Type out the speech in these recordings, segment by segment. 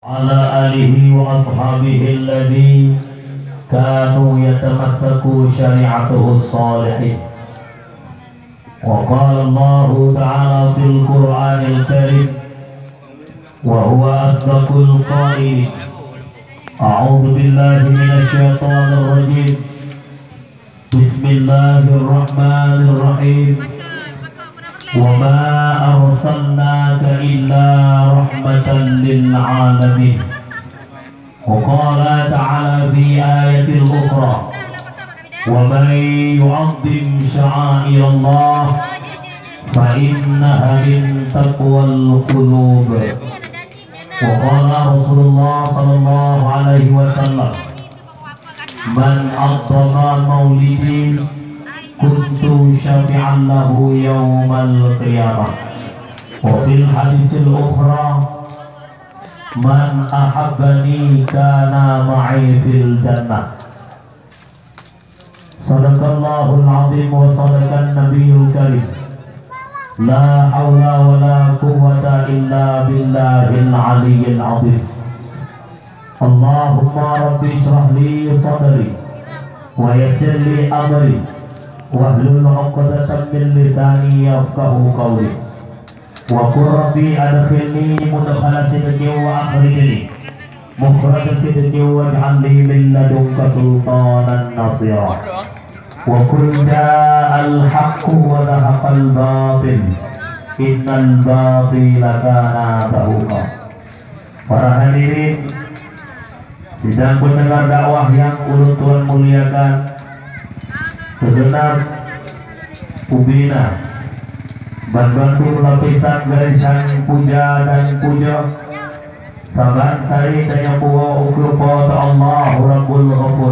على آله وأصحابه الذين كانوا يتمسكوا شريعته الصالحين. وقال الله تعالى في القرآن الكريم وهو أصدق القائلين: أعوذ بالله من الشيطان الرجيم. بسم الله الرحمن الرحيم. وما أرسلناك إلا رحمة للعالمين. وقال تعالى في آية أخرى: ومن يعظم شعائر الله فإنها من تقوى القلوب. وقال رسول الله صلى الله عليه وسلم: من عظم مولدي kuntu syafi'an lahu yawmal qiyamah. Wa fil haditsil ukhra: man ahabbani kana ma'i fil jannah. Sadaqallahul azim wa sadaqan nabiyyul karim. La hawla wa la quwwata illa billahil aliyyil azim. Allahumma rabbi shrah li sadri wa yassir li amri wahlul 'uqdatam min lisani yafqahu qawli. Wa qur rabbi adkhilni mudkhala sidqin wa akhrijni mukhraja sidqin waj'al li min ladunka sultanan nasira. Wa qul ja'al haqqu wa zahaqal batil innal batila kana zahuqa. Para hadirin sidang pendengar dakwah yang ulun Tuhan muliakan, segenap ubina bantu lapisan garisan puja dan puja saban sari tanya puwa ukur pada Allah Rabbul Ghafur.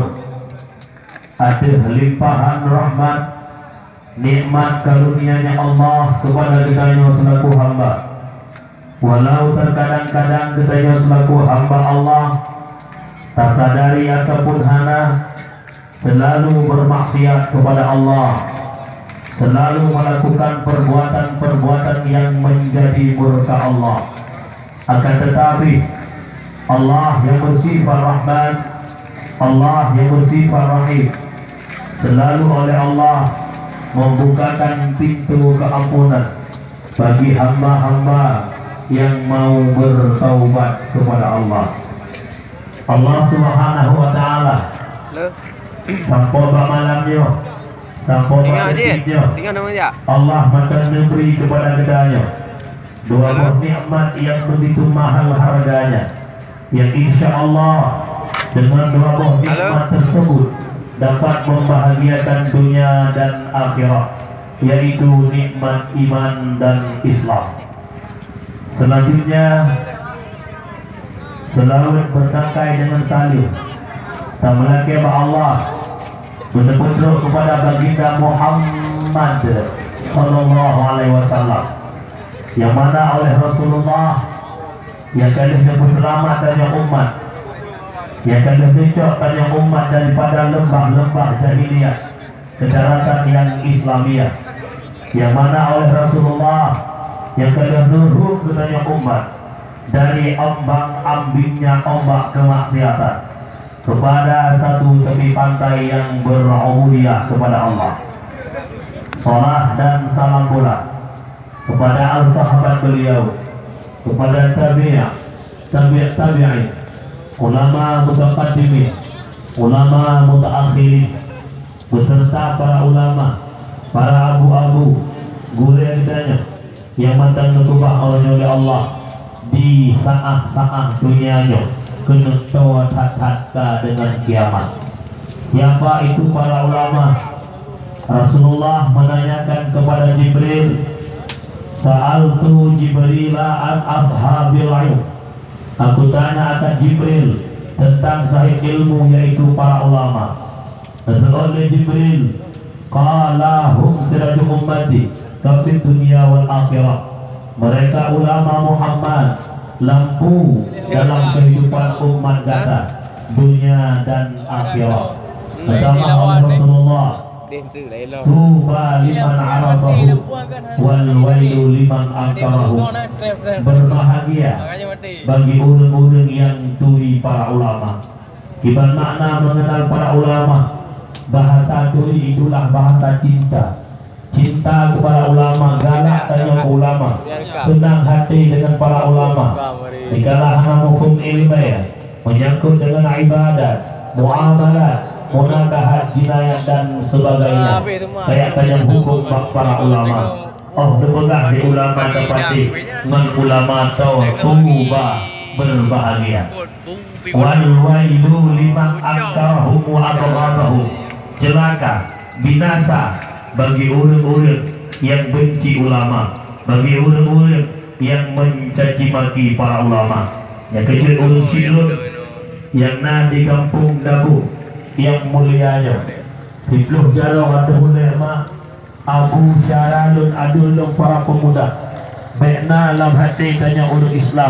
Aduh limpahan rahmat nikmat karunia-Nya Allah kepada kitanya selaku hamba. Walau terkadang-kadang kitanya selaku hamba Allah tak sadari ataupun hana selalu bermaksiat kepada Allah, selalu melakukan perbuatan-perbuatan yang menjadi murka Allah. Akan tetapi Allah yang bersifat Rahman, Allah yang bersifat Rahim, selalu oleh Allah membukakan pintu keampunan bagi hamba-hamba yang mau bertaubat kepada Allah. Allah Subhanahu wa Ta'ala sampai malamnya, sampai malamnya, Allah akan memberi kepada kitanya dua buah nikmat yang begitu mahal harganya, yang insya Allah dengan dua buah nikmat tersebut dapat membahagiakan dunia dan akhirat, yaitu nikmat iman dan Islam. Selanjutnya selalu bertangkai dengan salih tamalaki Allah benar-benar kepada baginda Muhammad sallallahu alaihi wasallam, yang mana oleh Rasulullah yang kalian berselamat dari umat, yang kalian becok dari umat daripada lembah-lembah jahiliyah ke daratan yang Islamiyah, yang mana oleh Rasulullah yang kalian nurut kepada umat dari ombak-ambingnya ombak kemaksiatan kepada satu tepi pantai yang berubudiyah kepada Allah. Salat dan salam pula kepada al-sahabat beliau, kepada tabi'in, ulama mutaqaddimin, ulama mutaakhirin, beserta para ulama, para abu-abu, guru kitanya yang mantan ketubah oleh Allah di saat-saat dunianya kena tawa dengan kiamat. Siapa itu para ulama? Rasulullah menanyakan kepada Jibril, sa'altu Jibrila an ashabil ilm. Aku tanya akan Jibril tentang sahib ilmu, yaitu para ulama. Oleh Jibril, qala hum siraju ummati kafid dunia wal akhirah. Mereka ulama Muhammad, lampu dalam kehidupan umat dasar dunia dan akhirat. Pertama oleh Rasulullah, Tuba liman arafahu wal wailu liman angkarahu. Berbahagia bagi orang-orang yang turi para ulama. Kiban makna mengenal para ulama. Bahasa turi itulah bahasa cinta. Cinta kepada ulama, galak tanya ke ulama, senang hati dengan para ulama. Dikalah hukum ilmiah menyangkut dengan ibadat, muamalat, munakahat, jinayah dan sebagainya. Saya tanya hukum para ulama. Oh, semoga di ulama tepati dengan ulama tahu tuba berbahagia. Wal wailu liman angkarahum wa abghadahum. Celaka, binasa bagi orang-orang yang benci ulama, bagi orang-orang yang mencaci maki para ulama. Yang kecil orang silun yang na di kampung Dabu yang mulianya Hibluh jarang ada ulama Abu Syaralun adulung para pemuda baikna dalam hati tanya orang Islam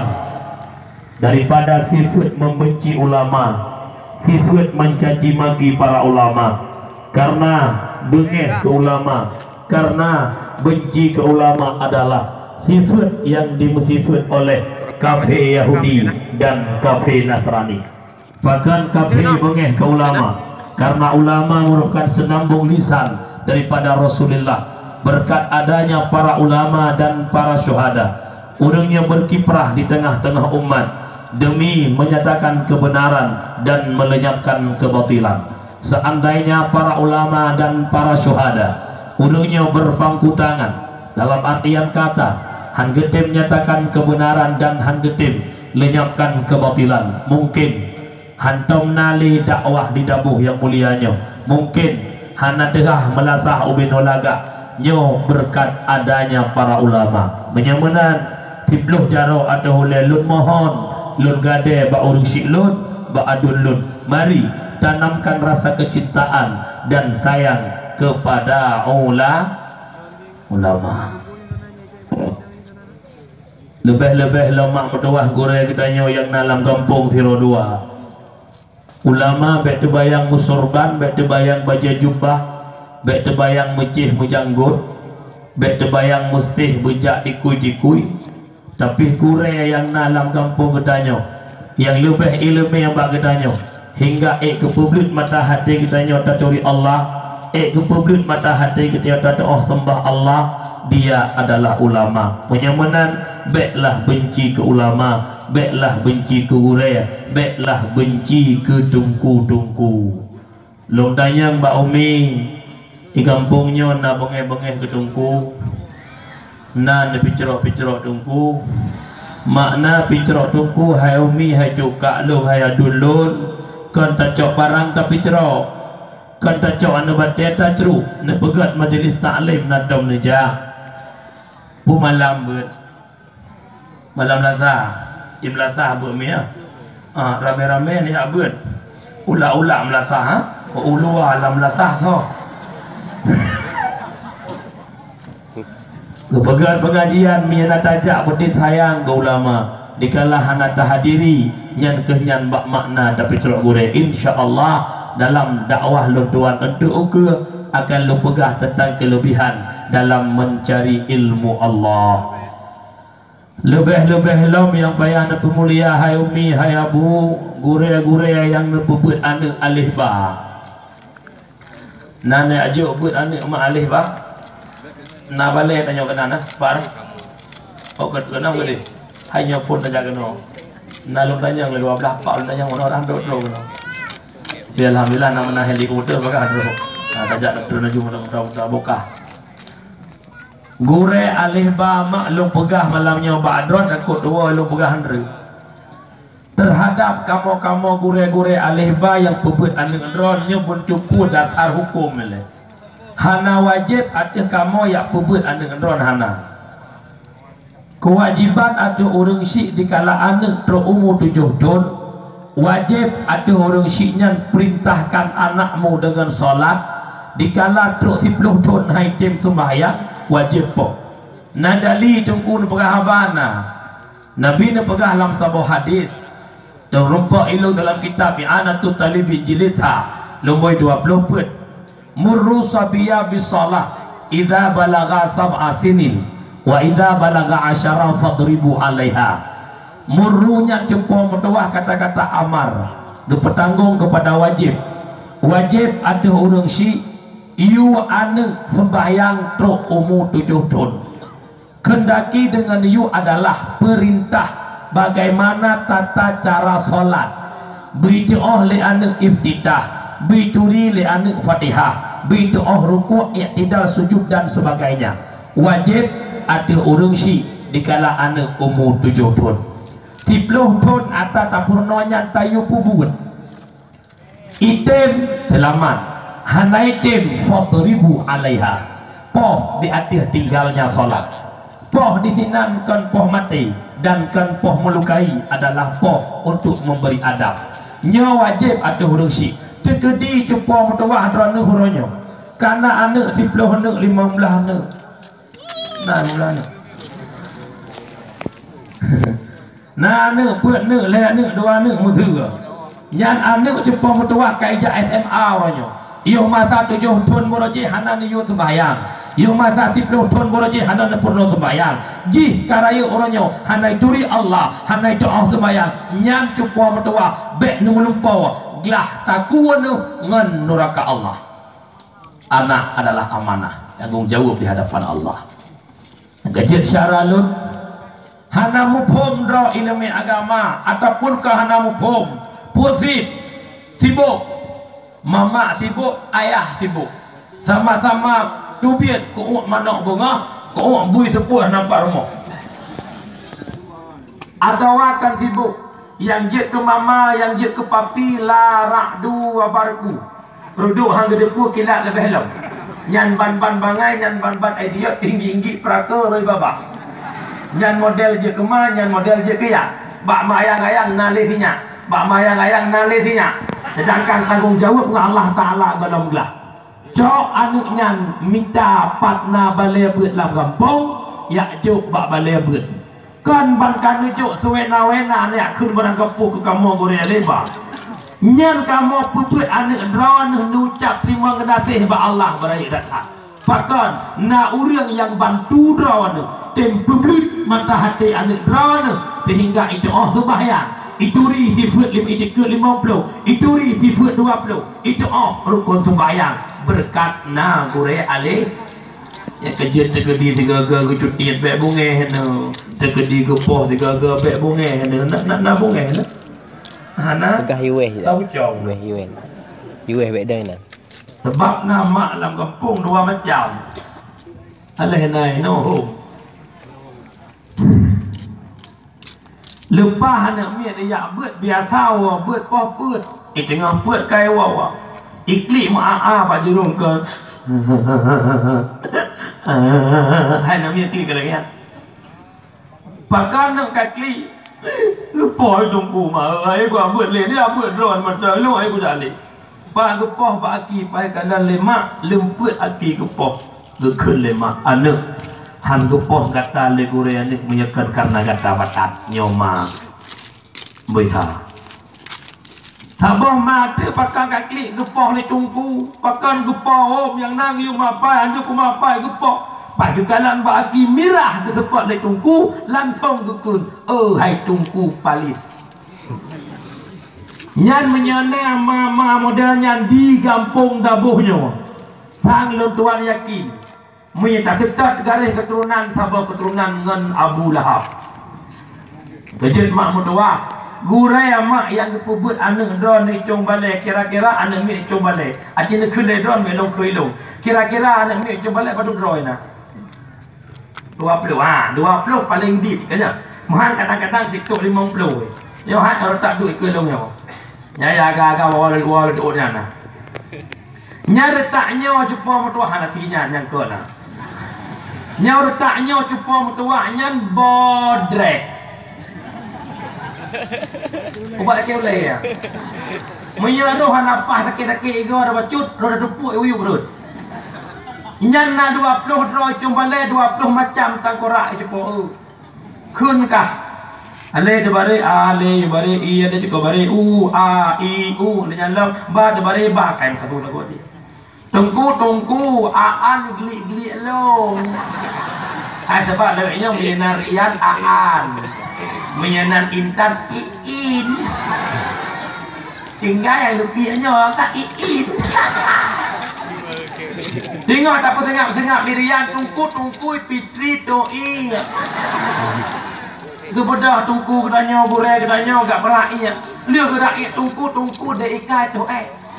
daripada sifat membenci ulama, sifat mencaci maki para ulama. Karena bengih ke ulama, karena benci ke ulama adalah sifat yang dimusifat oleh kafir Yahudi dan kafir Nasrani. Bahkan kafir bengih ke ulama karena ulama merupakan senambung lisan daripada Rasulullah. Berkat adanya para ulama dan para syuhada, orangnya berkiprah di tengah-tengah umat demi menyatakan kebenaran dan melenyapkan kebatilan. Seandainya para ulama dan para syuhada urungnya berpangku tangan dalam artian kata hanggetim menyatakan kebenaran dan hanggetim lenyapkan kebatilan, mungkin hantom nali dakwah di Dabuh yang mulianya, mungkin hana derah melasah ubin olaga nyo berkat adanya para ulama. Menyamanan tibluh jaro ada oleh lun mohon lun gade ba urung siklun ba adun lun. Mari tanamkan rasa kecintaan dan sayang kepada ulama. Lebih-lebih lemak bertuah gurih katanya yang dalam kampung Tiro 2. Ulama baik terbayang musorban, baik terbayang baca jubah, baik terbayang mecih mejanggut, baik terbayang mustih bejak dikui-jikui. Tapi gurih yang dalam kampung katanya yang lebih ilmu yang bak katanya hingga ke publik mata hati kita nyata curi Allah, ke publik mata hati kita nyata oh sembah Allah, dia adalah ulama. Menyamanan baiklah benci ke ulama, baiklah benci ke guraya, baiklah benci ke tungku-tungku. Long dayang Mbak Umi di kampungnya na bengeh-bengeh ke tungku, na picerok-picerok tungku. Makna picerok tungku hai Umi hai cukak long hai adulun. Kan tak cok barang tapi cerok, kan tak cok anu batia tak ceruk, nak pegat majlis taklim nadam neja. Bu malam ber, malam lazah, im lazah bu mi rame-rame ni abud, ulak-ulak melasah, ulu alam lazah so. Kepegat pengajian mi nak tajak betin sayang ke ulama. Dikalah anak hadiri nyan kenyan bak makna tapi celok gure insyaallah dalam dakwah lu tuan untuk ke akan lu pegah tentang kelebihan dalam mencari ilmu Allah. Lebih-lebih lom yang payah nak pemulia hai Umi hai Abu gure-gure yang nak buat anak alif ba. Nana ajuk buat anak mak alif ba. Na balik tanya kenana par. Oh kenapa gede? Hanya pun saja kena. Nalung tanya le 12 pak tanya mana orang dot lo kena. Bi alhamdulillah nama nah helikopter bakal ada. Tajak tu naju mudah-mudahan bokah. Gure alih ba maklum pegah malamnya ba'dron akut dua lu pegah handre. Terhadap kamu-kamu gure-gure alih ba yang pebut aning andron nya pun cukup dasar hukum le. Hana wajib ada kamu yang pebut aning andron hana. Kewajiban ada orang syik dikala anak terumur 7 tahun wajib ada orang syiknya perintahkan anakmu dengan solat dikala teruk 10 tahun hai tim sembahyang wajib po. Nadali tungku perahabana Nabi nak pegah dalam sebuah hadis dan rumpa ilu dalam kitab I'anatul Talib Jilidha nombor 20 put murru sabiya bisalah idza balagha sab'a sinin wa idza balagha 10 fadribu 'alaiha. Murrunya jempol metuah kata-kata amar bertanggung kepada wajib. Wajib ada orang si iu ane sembahyang truk umur 7 tahun. Kendaki dengan iu adalah perintah bagaimana tata cara solat. Berdoa li ane iftitah, bituri li ane fatihah, berdoa rukuk, i'tidal, sujud dan sebagainya. Wajib ada orang si dikala ane umur 7 tahun. 10 tahun atas tapurnonya tayu pubut. Item selamat, hana item fadribu 'alaiha. Poh di atas tinggalnya solat. Poh disinankan poh mati dan kan poh melukai adalah poh untuk memberi adab. Nya wajib ada hurung si. Tekedi cepoh mutawah drone huronyo. Karena anak 10 anak 15 anak. Nah mulanya. Nah anak buat anak le anak 2 anak musuh. Nyan anak cepoh mutawah kaijak SMA huronyo. Iyo masa 7 tahun muraji hanan iyo sembahyang. Iyo masa 10 tahun muraji hanan purno sembahyang. Ji karaya orangnya hanai turi Allah, hanai doa sembahyang. Nyan cepoh mutawah bek numulumpau gelah takuanu ngan neraka Allah. Anak adalah amanah, tanggung jawab di hadapan Allah. Gajit syaralun hana mufhum dra ilmu agama ataupun ke hana mufhum pusing sibuk. Mama sibuk, ayah sibuk. Sama-sama dubiat kuuk manok bunga, kuuk bui sepuh nampak rumah. Ada wakan sibuk. Yang jet ke mama, yang jet ke papi, larak dua barku. Produk hang gedeku kilat lebih helm. Nyan ban-ban bangai, nyan ban-ban idea tinggi-tinggi peraka roi babak. Nyan model je kema, nyan model je kaya. Bak mayang-ayang nalihnya, bak mayang-ayang nalihnya. Sedangkan tanggung jawab dengan Allah Ta'ala dalam gelah. Cok anaknya minta patna balai beut dalam kampung, yak juk bak balai beut. Kan bangkan ujuk sewena-wena anak kun barang kampung ke kamu boleh lebar. Nyan kamu puput anak drone nucap terima kasih bak Allah beraik datang. Bahkan na orang yang bantu drone tempublit mata hati anak drone sehingga itu sembahyang. Ituri sifat 50, ituri sifat 20, itu rukun sembahyang berkat na gure ale ya kejut tegedi segaga kecutian bek bunge no tegedi gepoh segaga bek bunge no nak bunge no hana tegah yueh saucong yueh bek dah nah sebab nama dalam kampung dua macam aleh nai no lepas anak miat dia buat biasa wa buat poh buat tengah buat kai wa iklik maa pak jurung ke hai nak miat klik lagi ya pakan nak klik poh tunggu ma ai gua buat le dia buat drone macam lu ai gua dak le pak ke poh pak aki pai kalan lemak lemput aki ke poh ke lemak anak han gepoh kata legure anik menyekan karena kata batat nyoma beha sabah mati pakai kaki gepoh le tungku pakan gepoh om yang nang yu mapai anjuk mapai gepoh paju kalan bagi mirah ke sepot le tungku langsung gekun hai tungku palis nyan menyane mama model nyan di kampung dabuhnya sang tuan yakin menyata setat garis keturunan sabah keturunan ngan Abu Lahab. Kejut mak mutua, gurai mak yang kepubut anak drone ni cong balai kira-kira anak mi cong balai. Acin nak kulai drone melong kuilong. Kira-kira anak mi cong balai pada drone na. 20 paling deep kena. Mahan kadang-kadang tiktok 50. Yo hat orang tak duit kuilong yo. Nyaya agak-agak wal duitnya na. Nyari taknya jumpa mutua hanasinya yang kena. Nyau retaknya cupa mutuaknya bodrek. Ubat lagi boleh ya. Menyeluruh nafas sakit-sakit ego ada bacut, roda tepuk uyuk perut. Nyan na 20 droi cumbale 20 macam tangkorak cupa. Kun kah? Ale de bare ale bare i ada cukup bare u a i u nyan lam ba de bare ba kain katu lagu ti. Tungku Aan gelik-gelik long. Sebab lewatnya menyenar Ian Aan, menyenar Intan Iin. Tinggal yang lupianya tak Iin. Tengok tak apa sengap Miriam tungku Fitri doi. Kebedah tungku katanya burai katanya gak berai. Dia gerak tungku de ikai tu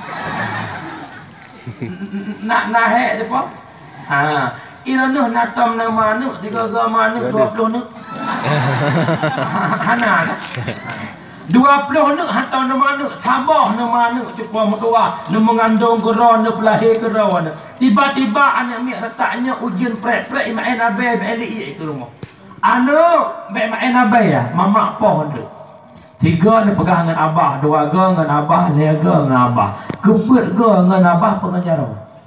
nak naik depa. Irana natam nama nu 3 mana 20 nu. Hana 20 nu hantar nama nu tambah nama nu cepa mertua nu mengandung geron nu pelahir geron. Tiba-tiba anak mi letaknya ujian prep main abai balik itu rumah. Anu main abai ya mama pohon tu. 3 ni pegang dengan abah, 2 ge dengan abah, 3 ge dengan abah. Keput ge dengan abah pengajar.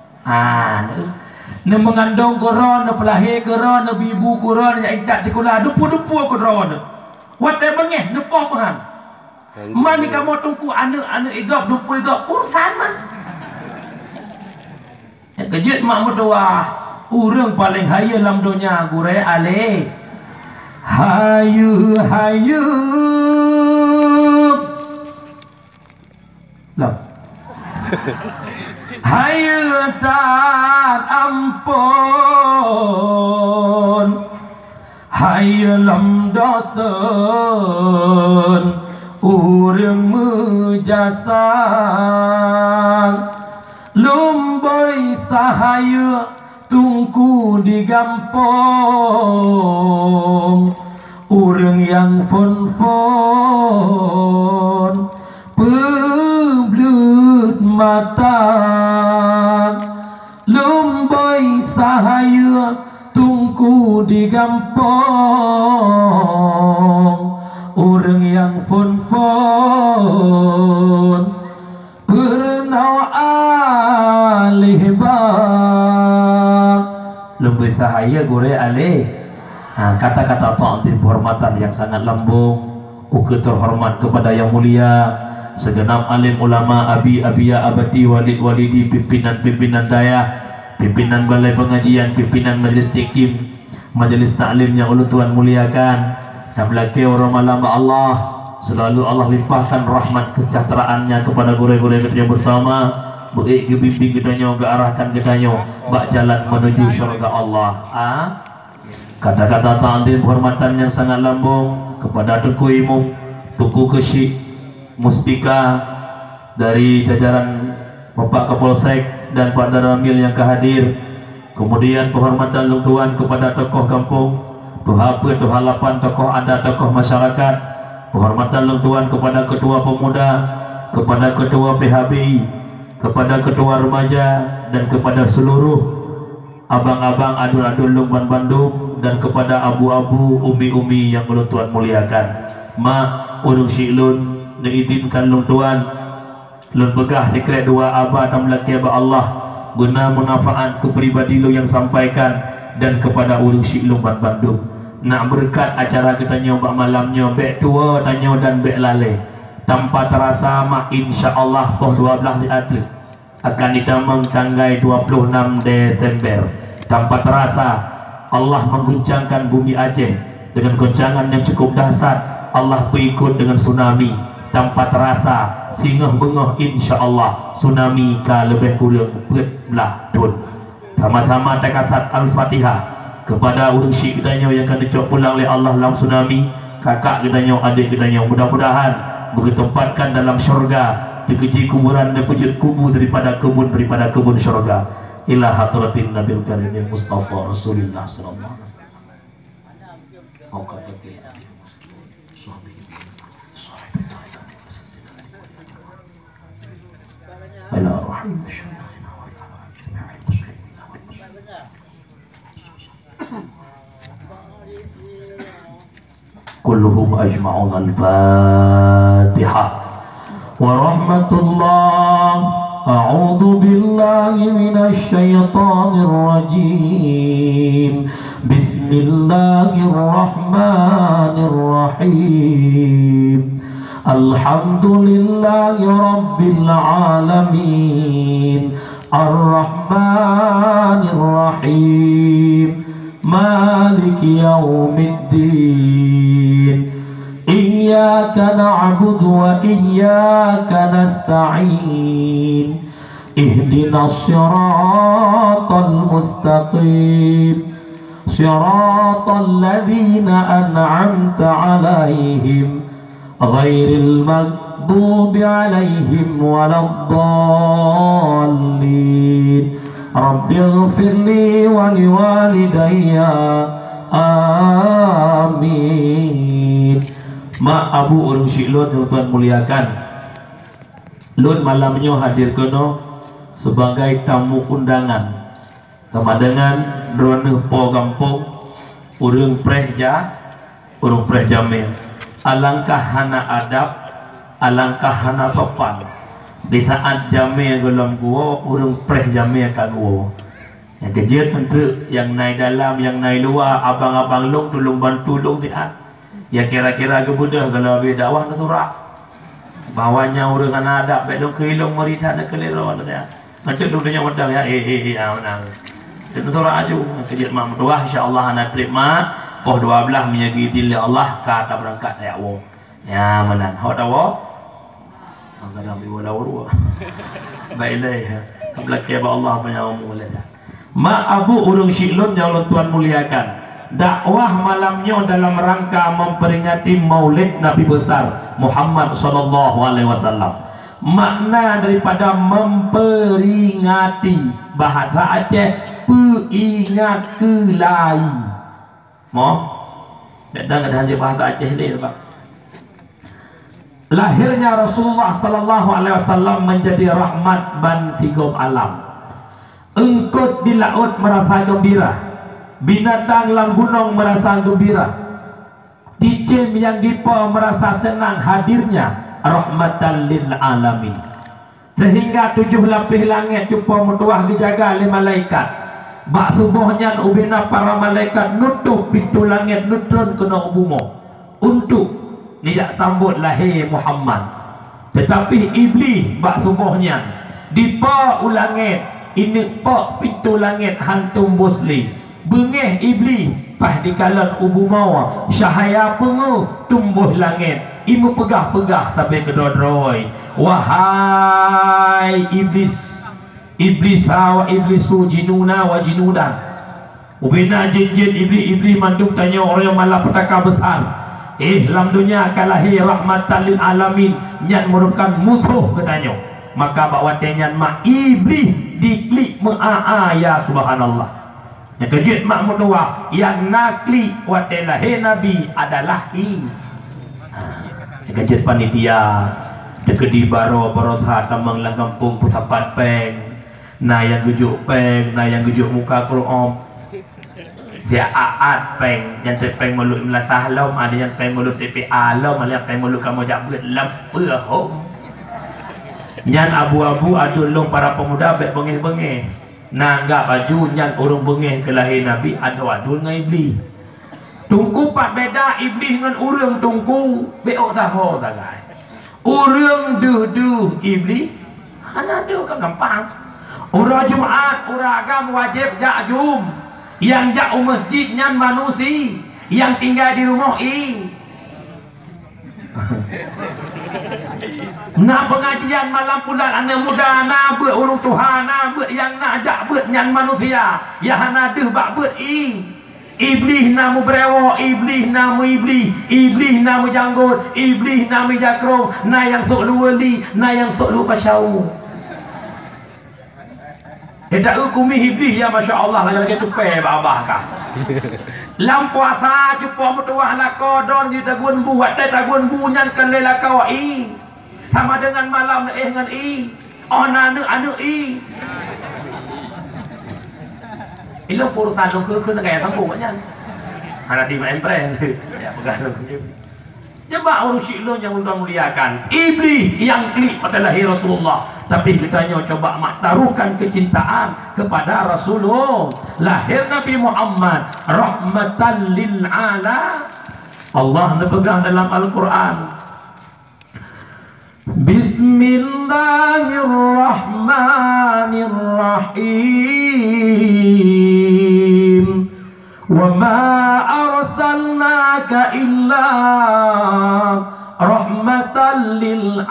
Ni mengandung geron, ni pelahir geron, ni bibu geron, yang ikat di kula, dupu-dupu geron. Watai mengeh, dupa pehan. Mani kamu tunggu anak igap, dupu igap, urusan man. Kejut mak mertua, urang paling haya dalam dunia, gurai alih. Hayu lah. Hayu tak ampun, hayu lam dosen, urang mejasang, lumbai sahaya tungku di gampong, urang yang fon peblut mata, lumbai sahaya tungku di gampong, urang yang fon pernah alih bang, lumbai sahaya gure alih. Kata-kata ta'zim penghormatan yang sangat lambung, uke terhormat kepada yang mulia segenap alim ulama, abi-abiya, abadi, walid-walidi, pimpinan-pimpinan daya, pimpinan balai pengajian, pimpinan majlis tikim, majlis taklim yang ulun Tuhan muliakan. Dan belaki orang malam Allah, selalu Allah limpahkan rahmat kesejahteraannya kepada gure-gure kita bersama, beri bimbing kitanya, arahkan kitanya bak jalan menuju syurga Allah. Kata-kata ta'zim penghormatan yang sangat lambung kepada Tuku Imam, Tuku Kesyik, Muspika dari jajaran Bapak Kapolsek dan Pak Daramil yang kehadir. Kemudian penghormatan lungtuan kepada tokoh kampung, Tuha Apa, Tuha Lapan, tokoh adat, tokoh masyarakat. Penghormatan lungtuan kepada ketua pemuda, kepada ketua PHBI, kepada ketua remaja, dan kepada seluruh abang-abang adul-adul Lumban Bandung, dan kepada abu-abu umi-umi yang ulun Tuhan muliakan. Mak urung syi'lun diizinkan lung Tuhan lun begah sekret 2 abah dan melaki abah Allah guna munafaat kepribadi lu yang sampaikan, dan kepada urung syi'lun Bandung nak berkat acara kita nyoba malamnya bek tua tanya dan bek lale tanpa terasa mak insya-Allah poh 12 di Adli akan ditamang tanggal 26 Desember. Tanpa terasa Allah mengguncangkan bumi Aceh dengan goncangan yang cukup dahsyat. Allah berikut dengan tsunami tanpa terasa, singgah bengah insya-Allah tsunami ka lebih kurang belah tun. Sama-sama takasat Al-Fatihah kepada urang syik kita yang akan dicok pulang oleh Allah dalam tsunami, kakak kita, adik kita, mudah-mudahan bertempatkan dalam syurga, dikeji kuburan dan pujud kubur daripada kebun syurga. Ila hadratin Nabil Karim Mustafa Rasulullah sallallahu alaihi wasallam. Kulluhum ajma'un al-Fatihah. Wa rahmatullah. أعوذ بالله من الشيطان الرجيم. بسم الله الرحمن الرحيم. الحمد لله رب العالمين. Ar-Rahmanir Rahim, Maliki Yaumiddin. Iyyaka na'budu wa iyyaka nasta'in. Ihdinas siratal mustaqim, siratal ladzina an'amta 'alaihim ghairil maghdubi 'alaihim waladdallin. Rabbighfirli wa liwalidayya. Amin. Mak abu urang syik lun tuan muliakan. Lun malamnya hadir kono sebagai tamu undangan. Kemadangan drone po kampung urang prehja, urang prehjamil. Alangkah hana adab, alangkah hana sopan. Di saat jamil dalam gua, urang prehjamil kat gua. Yang kejut untuk yang naik dalam, yang naik luar, abang-abang long tolong bantu long sihat. Ya kira-kira ke budak kalau habis dakwah ke surak bawanya urusan adab baik dong kelong merita nak kelero dia nanti dulunya modal ya menang itu surak aju kejut mak mertua insyaallah anak terima poh 12 menyagiti Allah kata berangkat ya wong ya menang hok tahu kadang biwa lawru bailai kabla Allah punya umul dah mak abu urung syilun yang tuan muliakan. Dakwah malamnya dalam rangka memperingati Maulid Nabi besar Muhammad sallallahu alaihi wasallam. Makna daripada memperingati bahasa Aceh peingat kelai. Mo? Bedang ada hanya bahasa Aceh ni Pak. Lahirnya Rasulullah sallallahu alaihi wasallam menjadi rahmat ban tigom alam. Engkut di laut merasa gembira. Binatang dalam gunung merasa gembira. Dicem yang dipo merasa senang hadirnya rahmatan lil alamin. Sehingga 7 lapis langit cuba mutuah dijaga oleh malaikat. Bak subuhnya ubina para malaikat nutup pintu langit nutron kena ubumo untuk tidak sambut lahir Muhammad. Tetapi iblis bak subuhnya dipo ulangit ini po pintu langit hantu muslim. Bengeh iblis pas di kalan ubu mawa syahaya pengu tumbuh langit imu pegah-pegah sampai ke dodroi. Wahai iblis, iblis wa iblisu jinuna wa jinudan. Ubina jin-jin iblis mandung tanya orang yang malah petaka besar. Dalam dunia akan lahir rahmatan lil alamin yang merupakan musuh katanya. Maka bawa tenyan mak iblis diklik mengaa ya subhanallah. Yang kejut mak mutua yang nakli waktu lahir Nabi adalah yang kejut panitia dekedi baro berusaha tamang lang kampung pusapat peng na yang gujuk peng na yang gujuk muka Quran dia aat peng yang terpeng mulut melasah lam ada yang peng mulut tepi alam ada yang peng mulut kamu jabut lam perhom yang abu-abu adulung para pemuda bek bengih-bengih nanggap baju nyan orang bengih ke lahir Nabi adu-adu dengan iblis. Tungku pat beda iblis dengan orang tungku beok saho sagai. Orang duh iblis hana duh kan gampang. Orang Jumaat, orang agam wajib jak jum. Yang jak masjid nyan manusia, yang tinggal di rumah nak pengajian malam bulan anak muda nak buat urung Tuhan nak buat yang nak ajak buat nyan manusia ya hana deh bak buat iblis namu brewo iblis namu iblis namu janggut iblis namu jakro na yang sok lu wali na yang sok lu pasyau tidak hukumi iblis ya masya-Allah lagi tupai abah kah lam puasa cupa mutuah lako don di tagun bu wat tagun bu nyan kan lela kawai sama dengan malam dengan ona anu ilo urusan lo ke kayak sambung kan ada si empre ya pegang coba urus lo yang udah muliakan iblis yang klik pada lahir Rasulullah tapi kitanya coba maktaruhkan kecintaan kepada Rasulullah lahir Nabi Muhammad rahmatan lil ala Allah pegang dalam Al-Quran Bismillahirrahmanirrahim rahim. Wa ma arsalnaka illa rahmatan lil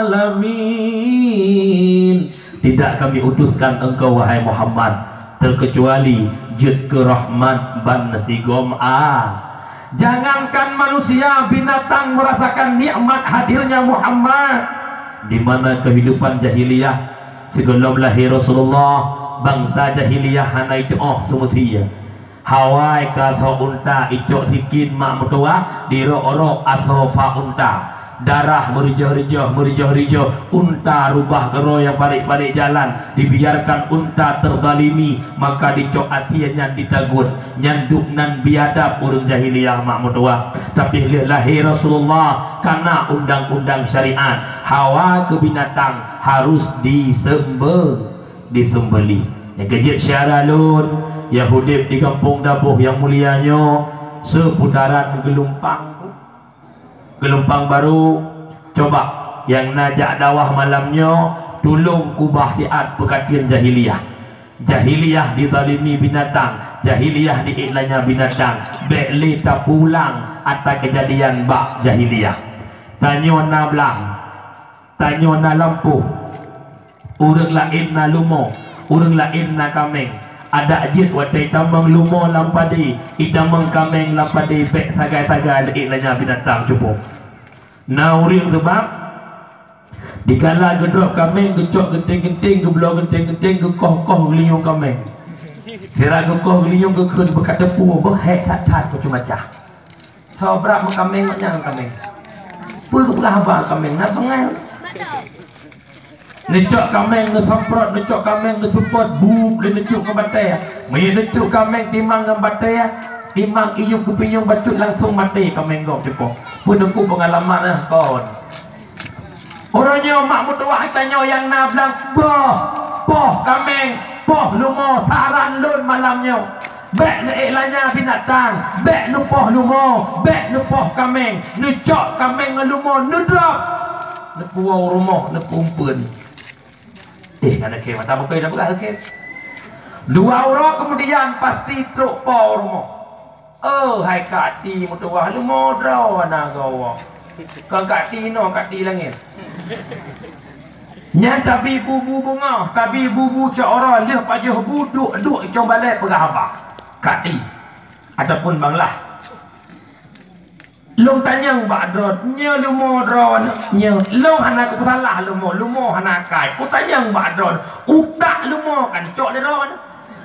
alamin. Tidak kami utuskan engkau wahai Muhammad terkecuali jut ke rahmat ban nasigom Jangankan manusia, binatang merasakan nikmat hadirnya Muhammad. Di mana kehidupan jahiliyah sebelum lahir Rasulullah, bangsa jahiliyah hana itu semutinya Hawai ka unta icok sikin mak mertua dirok-rok atau fa unta darah merijah-rijah unta rubah gero yang parik-parik jalan dibiarkan unta terzalimi maka dicok asiannya ditagut nyanduk nan biadab urang jahiliyah mak mertua. Tapi lahir Rasulullah karena undang-undang syariat hawa ke binatang harus disembelih. Yang kejit syaralun Yahudi di kampung Dabuh yang mulianya seputaran gelombang baru. Coba yang najak dawah malamnya tolong kubah hiat perkataan jahiliyah dizalimi binatang, jahiliyah diiklannya binatang, bekli tak pulang atas kejadian bak jahiliyah. Tanya na belang, tanya na lampu, urang lain na lumo, urang lain na kameng. Ada jit watai tamang lumo lampadi, itamang kameng lampadi, bek sagai-sagai iklanya binatang cukup. Nauring sebab dikala gedrop kameng, gecok genting-genting, gebelah genting-genting, gekoh-koh geliung kameng. Kira gekoh geliung gekun bekat tepu, berhek tat-tat macam-macam. So berat kameng macam kameng. Pui keberapa kameng nak pengai. Necok kameng ke semprot, necok kameng ke support, boom, dia necok ke batai. Maya necok kameng timang ke batai, timang iyung ke pinyung batut langsung mati kameng kau cepo. Pun aku pengalaman lah kawan. Orangnya mak mutuah tanya yang nak bilang, poh kameng, poh lumo, saran lun malamnya. Bek na iklanya binatang, bek nu poh lumo, bek nu poh kameng, necok kameng lumo, nudrop. Nepuau rumah, nepumpun. Ada ke mata bukai dah buka ke. 2 orang kemudian pasti truk po rumah. Hai kati mutuah lu modraw ana gawa. Kau kati no kati langit. Nyan tapi bubu bunga, tapi bubu cak orang leh pajuh buduk duk coba balai pegah apa. Kati ataupun banglah. Long tanyang badrot nya lumo dron nya long hana ku salah lumo hana kai ku tanyang badrot utak lumo kan cok dron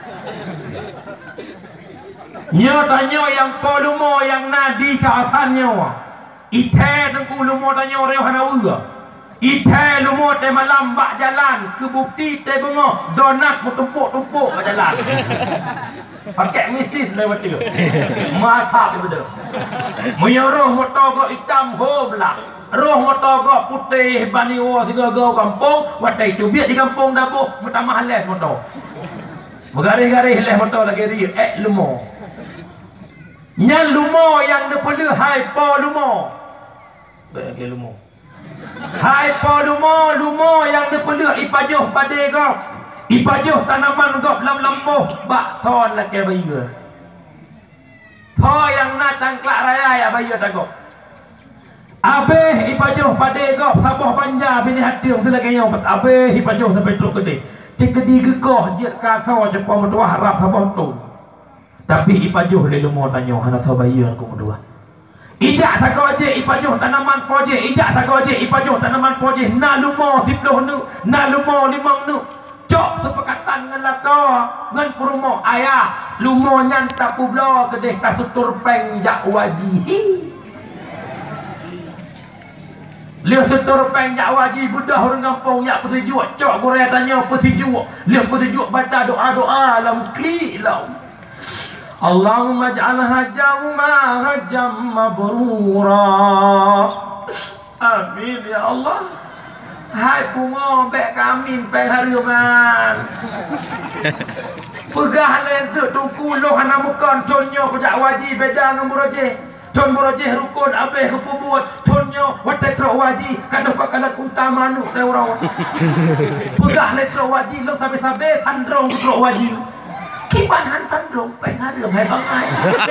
nya tanya yang po lumo yang nadi cawasannya ite tengku lumo tanya reu hana uga ite lumo te malam bak jalan ke bukti te bunga donat ku tumpuk-tumpuk ke jalan pakai misis lewat dia masak betul menyuruh motor go hitam ho belah roh motor go putih bani wo siga go kampung watai tu biar di kampung Dabuh mutamah les motor bergaris-garis les motor lagi dia lumo nyan lumo yang dia perlu hai po lumo bagi lumo hai po lumo yang dia perlu ipajuh pada go ipajuh tanaman gop lam lampuh bak thon la ke bayi ke tho yang nak tangklak raya ya bayi tagok abe ipajuh pade gop sabah panja bini hatiung selaganya abe ipajuh sampai truk gede tikedi gegoh jet kaso cepo mertua harap sabah tu tapi ipajuh le lumo tanyo hana tho bayi aku mertua ijak tagok je ipajuh tanaman poje ijak tagok je ipajuh tanaman poje na lumo 10 nu na lumo 5 nu cok sepekatan dengan laka dengan perumo ayah lumo nyanta publo kedeh kasutur peng jak waji lihat sutur peng jak waji budah orang kampung yak persejuk cok goreng tanya persejuk lihat persejuk baca doa-doa dalam klik lau Allahumma ja'al hajam mabrura amin ya Allah. Hai pungo bek kamin peng hariuman pegah len tu tungku loh hana mukon conyo kejak wajib beda ngomoroje Thon borojeh rukun abeh kepubut thonyo watai tro waji kadang pakalan utama nu te orang. Pegah le tro waji lo sabe-sabe sandrong tro waji. Kiban han sandrong pai harem hai bangai.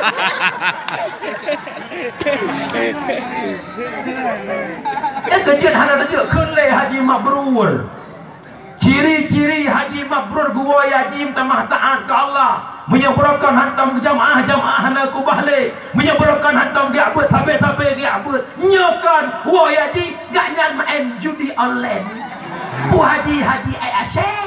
Yang kejut han ada je keun le haji mabrur. Ciri-ciri haji mabrur gua haji tamah taat ke Allah. Menyempurnakan hantam jamaah hana ku bahle, menyempurnakan hantam dia buat sampai dia buat nyokan woi haji gak nyan main judi online bu haji ai asyik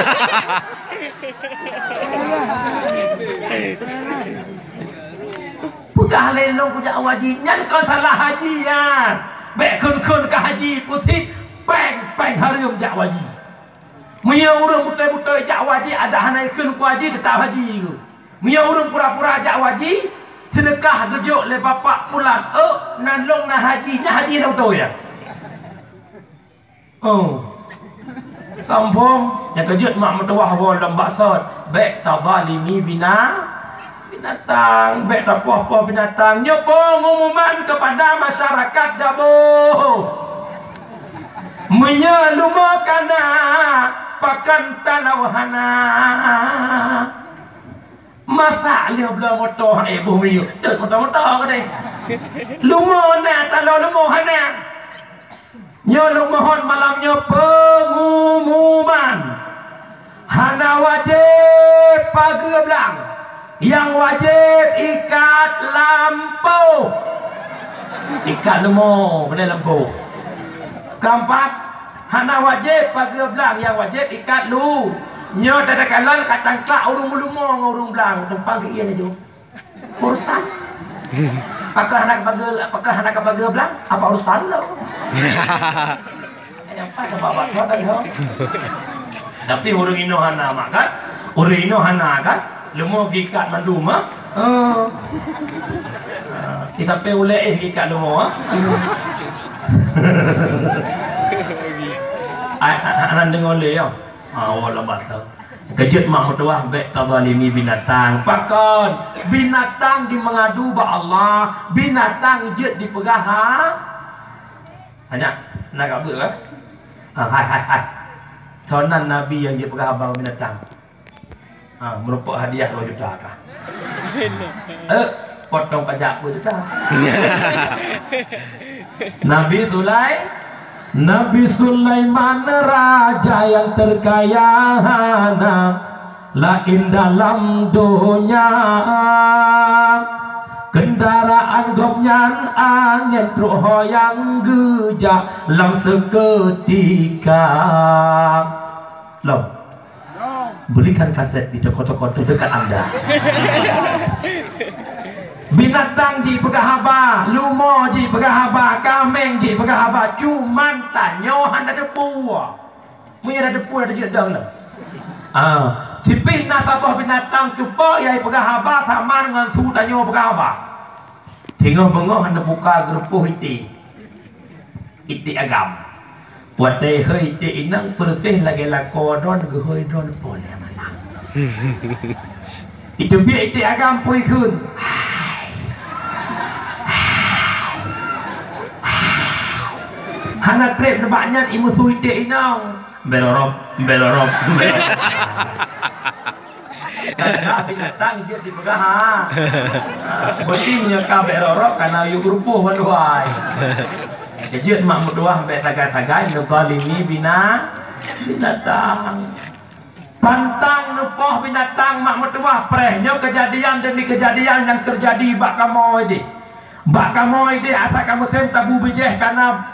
bukan lelong punya haji nyan kau salah haji ya bek kun ke haji putih peng harium jak haji Mia urang betul-betul jak wajib ada hanai keun ku haji tetap haji ke. Mia urang pura-pura jak wajib sedekah gejuk le bapak pulang. Nalong na haji, nya haji dah betul ya. Oh. Kampung yang kejut mak mertuah wal dalam baksod. Baik tazalimi binatang, baik tak puah-puah binatang. Nyopo ngumuman kepada masyarakat dabo. Menyelumakan pakan talauhana masa lihat belah motor ibu miu dah motor ke deh lumona talau lumohana nyo lumohon malamnya pengumuman hana wajib pagi belang yang wajib ikat lampu ikat lumo boleh lampu keempat hana wajib pagi belang yang wajib ikat lu nyo tadakalan kacang klak urung ngurung belang tempang ke ieu aja urusan apakah anak pagi belang apa urusan lo yang pada bawa tadi ho tapi urung ino hana makan urung ino hana kan lumo gikat mandu mah kita pe uleh gikat lumo anak dengar le ya. Allah batal. Kejut mak mertuah baik tazalimi binatang. Pakon binatang di mengadu ba Allah, binatang jet di pegah. Hanya nak apa ke? Hai. Sonan Nabi yang dia pegah abang binatang. Merupakan hadiah 2 juta kah? Potong pajak 2 juta. Nabi Sulaiman raja yang terkaya lain dalam dunia kendaraan gopnyan angin truh yang gejak lam seketika belikan kaset di toko-toko terdekat Anda. Binatang ji pegahaba, lumo ji pegahaba, kameng ji pegahaba, cuman tanyo handa depu. Punya ada depu ada jedang lah. Cipin nasabah binatang cuba yai pegahaba sama dengan su tanyo pegahaba. Tengok-tengok handa buka gerupuh iti agam. Watai hei iti inang bersih lagi lakodon gehoi don boleh malang. Itu biar iti agam pui kun. Hana trip nebaknya imu suite inang belorop karena binatang dia di pegah berarti ka belorop karena yu grupuh wanduai jadi mak mertuah sampai sagai-sagai nubalimi binatang pantang nupoh binatang mak mertuah prehnya kejadian demi kejadian yang terjadi bak kamoy di asal kamu tem tabu bijeh karena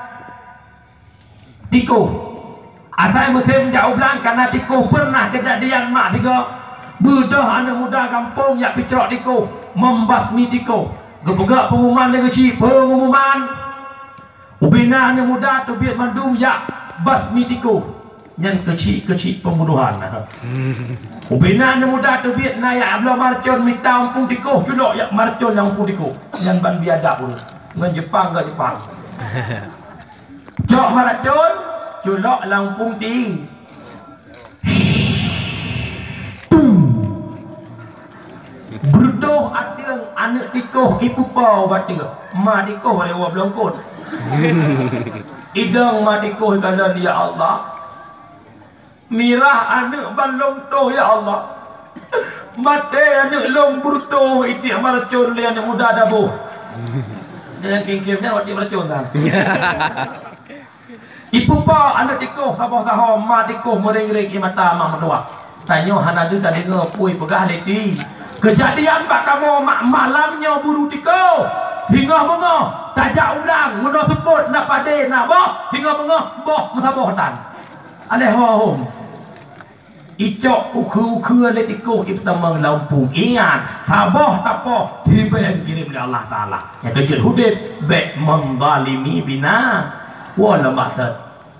tiko asal muslim jauh belang karena tiko pernah kejadian mak tiga budah anak muda kampung yang picrok tiko membasmi tiko gepegak pengumuman negeri pengumuman ubina anak muda tu biar mandum ya basmi tiko yang kecil pembunuhan ubina anak muda tu biar nayak belah marcon minta umpung tiko julok ya marcon yang umpung tiko yang ban biadab pun dengan Jepang ke Jepang Jok maracun, culok lampung ti. Bruto Toh ada anak tikoh ibu pau baca. Ma tikoh lewa belongkot. Idang ma tikoh kala ya Allah. Mirah anak balong toh ya Allah. Mate anak long burto itu maracun le anak muda dabo. Jangan kengkemnya waktu maracun kan. Ibu pa anak tikoh sabah-sabah ma tikoh mereng-reng ke mata mak menua. Tanya hana tu tadi ngapui pegah leti. Kejadian pak kamu malamnya buru tikoh. Hingga bunga tajak ulang ngono sebut nak pade nak boh hingga bunga boh musabah tan. Aleh ho. Icok uku le tikoh pertama lampung. Ingat sabah tapoh tiba yang dikirim oleh Allah Taala. Yang kecil hudib baik menzalimi bina wala maksud.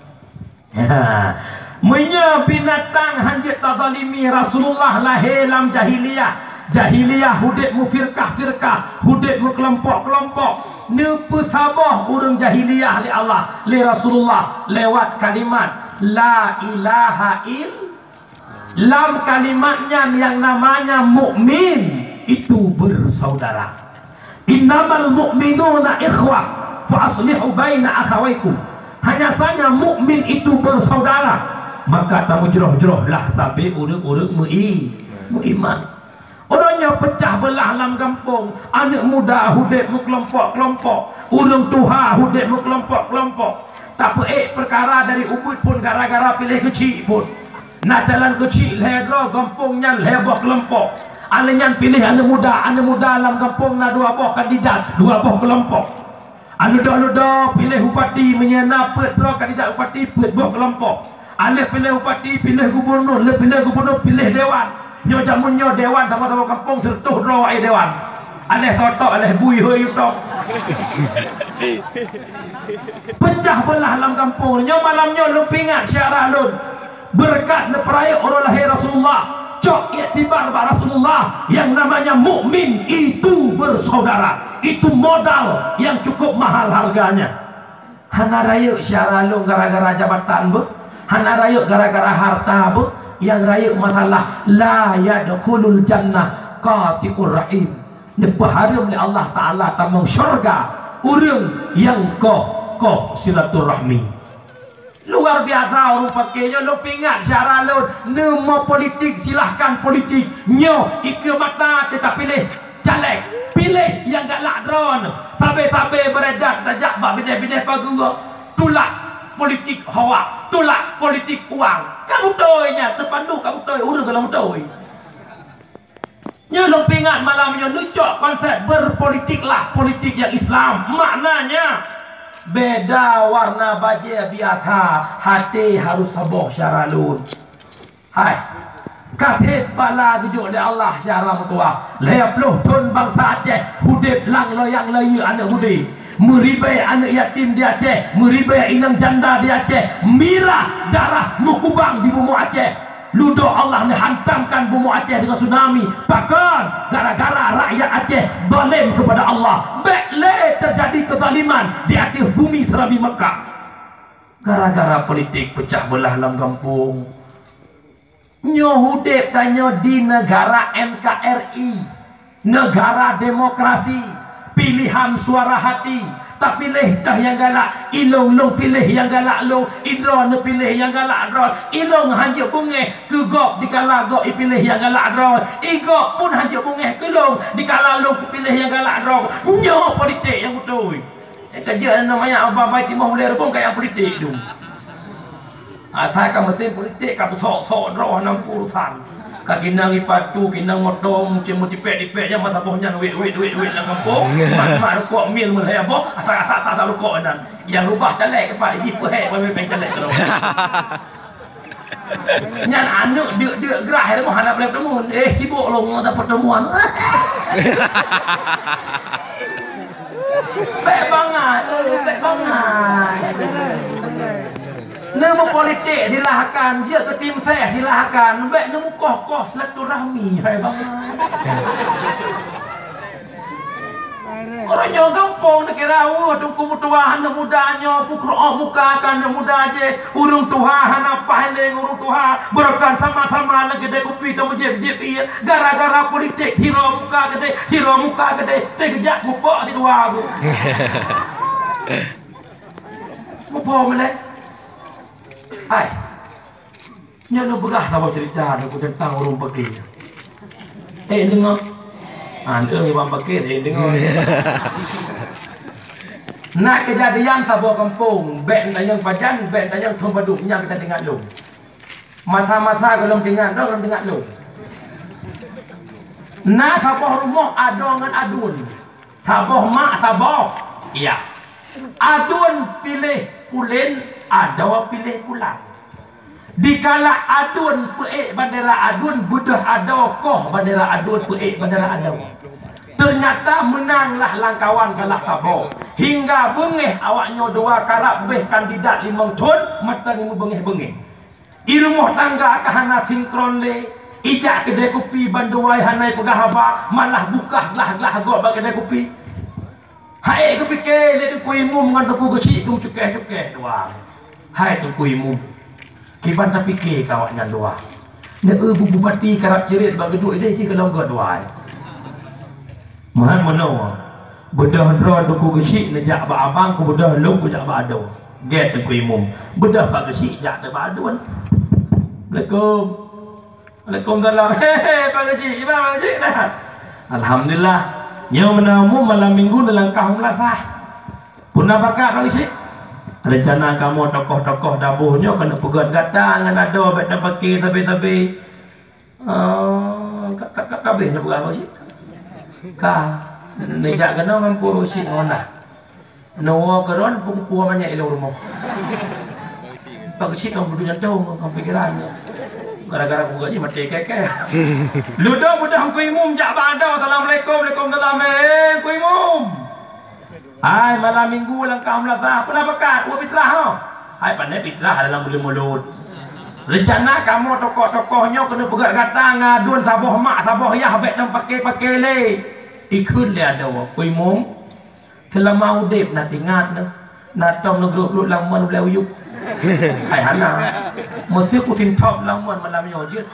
Menya binatang hanjit tazalimi Rasulullah lahir dalam jahiliyah hudib mu firqah hudib mu kelompok nepu sabah urang jahiliyah li Allah li Rasulullah lewat kalimat la ilaha lam kalimatnya yang namanya mukmin itu bersaudara. Innamal mu'minuna ikhwah fa aslihu baina akhawaykum. Hanya saja mukmin itu bersaudara. Maka tamu jeroh-jeroh lah tapi urang-urang muiman. Orangnya pecah belah dalam kampung. Anak muda hudib mu kelompok-kelompok. Urang tuha hudib mu kelompok-kelompok. Tak perkara dari ubud pun gara-gara pilih kecil pun. Nak jalan kecil ledro kampungnya lebah kelompok. Alenyan pilih anak muda dalam kampung na dua buah kandidat, dua buah kelompok. Anu-anu pilih bupati menyena pedro kandidat bupati ped buah kelompok. Alih pilih bupati, pilih gubernur, pilih dewan. Nyo jamunnya dewan sama-sama kampung sertuh dro ai dewan. Alih sotok, alih bui hoi utok. Pecah belah dalam kampung. Nyo malamnya lu pingat syarah lun. Berkat neperaya orang lahir Rasulullah. Cok iktibar pada Rasulullah yang namanya mukmin itu bersaudara. Itu modal yang cukup mahal harganya. Hana raya syarah lun gara-gara jabatan bu. Hana raya gara-gara harta bu. Yang raya masalah la yadkhulul jannah qati'ur rahim. Dipaharim oleh Allah Taala tamang syurga orang yang koh silaturahmi. Luar biasa orang pakainya. Lu pingat syarah lu nemo politik silahkan politik nyo ike mata tetap pilih caleg pilih yang galak drone sampai beredar tajak bak bidai-bidai pagua tulak politik hawa tulak politik uang kamu toynya sepandu kamu toy urus kamu toy nyo lu pingat malamnya nucok konsep berpolitiklah politik yang Islam maknanya beda warna baju biasa hati harus sabar syaralun. Hai kasih bala tujuh oleh Allah syarah mutua 50 ton bangsa Aceh hudib lang loyang layu anak hudib meribai anak yatim di Aceh meribai inang janda di Aceh mirah darah mukubang di bumi Aceh. Ludo Allah ni hantamkan bumi Aceh dengan tsunami. Bahkan gara-gara rakyat Aceh zalim kepada Allah. Bekle terjadi kezaliman di atas bumi Serabi Mekah. Gara-gara politik pecah belah dalam kampung. Nyo hudib tanya di negara NKRI. Negara demokrasi. Pilihan suara hati. Tak pilih dah yang galak ilong long pilih yang galak long idron pilih yang galak dron ilong hanjuk bungeh ke gop dikala gop pilih yang galak dron igop pun hanjuk bungeh ke long dikala long pilih yang galak dron nyo politik yang betul kerja namanya apa timah boleh pun kayak politik tu asalkan mesin politik kamu sok roh 60-an kaki nang ipatu kinang motong cemu dipek yang masa bohnya duit dalam kampung mak rokok mil mulai apa asal rokok dan yang rubah calek ke pak ji pehek peng calek tu nyan anak dia gerah dia mau hadap pertemuan sibuk long ada pertemuan baik banget nemu politik dilahkan dia ke tim saya dilahkan baik nemu koh silaturahmi hai bang Orangnya kampung nak kira tungku mutuahan mudanya pukul muka kan muda je urung tuhan apa yang urung tuhan berkan sama-sama lagi gede kopi tu jeb-jeb iya gara-gara politik hero muka gede terkejap muka di dua aku muka mana ai nyono begah sama cerita aku tentang urung pakai dengar anda ni bang pakai dengar nak kejadian tabur kampung bek yang pajan bek yang tumbaduknya kita dengar lu masa-masa kalau dengar dah orang dengar lu nak tabur rumah adongan adun tabur mak tabur iya adun pilih kulin ada pilih pulang dikala adun peik bandera adun budah ada koh bandera adun peik bandera ada ternyata menanglah langkawan kalah tabor hingga bengih awaknya dua karap beh kandidat 5 tahun mata ni bengih-bengih ilmu tangga kahana sinkron le ijak kedai kopi banduai hanai pegah haba malah buka gelah-gelah gok bagi kedai kopi hai ke fikir le tu kuimu dengan tu kecil tu cukai-cukai doang hai tu kuimu kiban tak fikir kawaknya doang ne bupati karap cerit bagi duit dia kalau gak doang Mahan mana bedah drone tu ku gesik nejak ba abang ku bedah lu ku jak ba ado get tu ku imum bedah pak gesik jak tu ba adun Assalamualaikum Waalaikumsalam pak gesik gimana pak gesik dah alhamdulillah nyo menamu malam minggu dalam kahum lasah punah bakat pak gesik rencana kamu tokoh-tokoh dabuhnya kena pegat datang dengan ada bet dapat ke tapi kabeh nak pegang pak gesik ka nejak kena ngampur usin ona no keron pupu banyak ilo rumah pak kecil kamu duduk jatuh kamu pikirannya gara-gara aku gaji mati keke ludo budak ku imum jak bada assalamualaikum waalaikumsalam ku imum hai malam minggu langkah melasa pernah bakat buat fitrah ha hai pandai fitrah dalam mulut-mulut rencana kamu tokoh-tokohnya kena pegat kata ngadun saboh mak saboh yah bet dan pakai le ikut dia ada kuih mum selama udip nak ingat nak tong negeri lamuan boleh uyuk hai hana mesti ku tin top lamuan malam yo je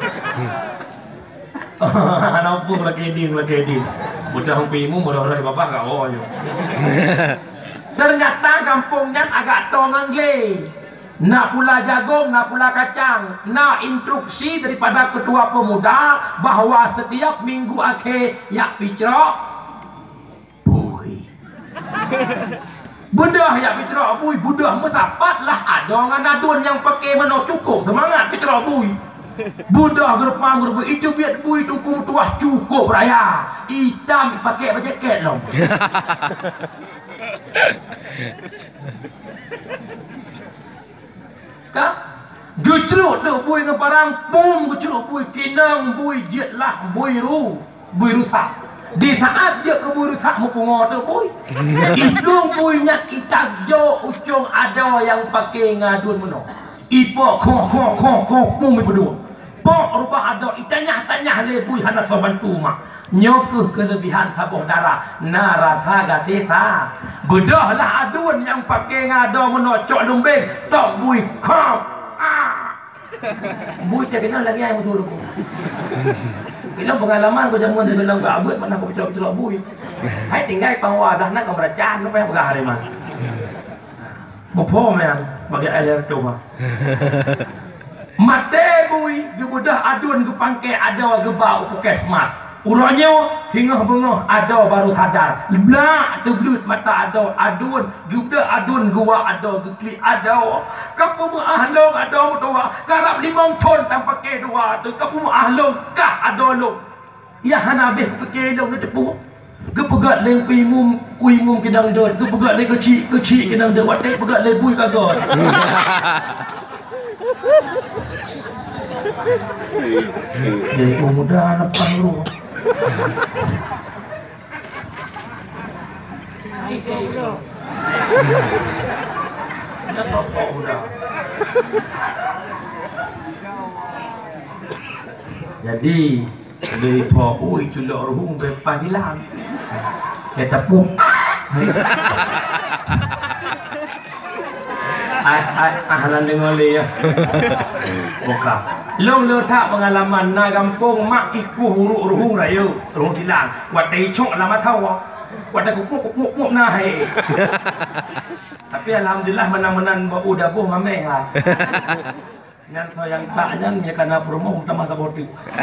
ana pun lagi din budak kuih mum mudah-mudahan bapak kau yo ternyata kampungnya agak tongang le nak pula jagung, nak pula kacang, nak instruksi daripada ketua pemuda bahawa setiap minggu akhir yak picrok bui budah yak picrok bui budah mesapatlah ada dengan adun yang pakai mana cukup semangat picrok bui budah gerpam gerbu itu biar bui tungku tuah cukup raya hitam pakai jaket long ka justru tu bui ngeparang pum kucuk bui kinang bui jetlah bui rusak di saat je ke bui rusak mu pungo tu bui hidung bui nyak itak jo ucung ada yang pakai ngadun meno ipo kho pum berdua pok rubah ada itanya le bui hana so bantu mak nyokuh kelebihan sabuh darah narasa gaseta bedahlah adun yang pakai ngado menocok lumbeng tok bui kop bui tak kenal lagi yang suruh bilang pengalaman aku jamuan saya bilang gak abut mana aku bercelok bui hai tinggal pangwa dah nak beracan apa yang hari mah mopo men bagi air tu mah mate bui gebudah adun ke pangkai ada gebau puskesmas uranya hingga bengah ada baru sadar blak teblut mata ada adun gubda adun gua ada gekli ada kapu ahlong ada mutua karap 5 ton tanpa ke dua tu kapu ahlong kah ada lo ya hanabeh pakai dong tepu gepegat leng kuimum kedang dot gepegat leng kecil kedang dot watek pegat leng bui kagot jadi muda lepas rumah jadi dari tua ui culok ruhung bepah hilang Kita pun ahlan dengar le ya. Bukan. Long letak pengalaman na kampung mak ikuh huruk-hurung raya, ruh hilang. Wat tai chok lama tahu. Wat aku puk na hai. Tapi alhamdulillah menang-menang bau dabuh mameh lah. Ngan yang tak nyan ya kana promo teman kaboti.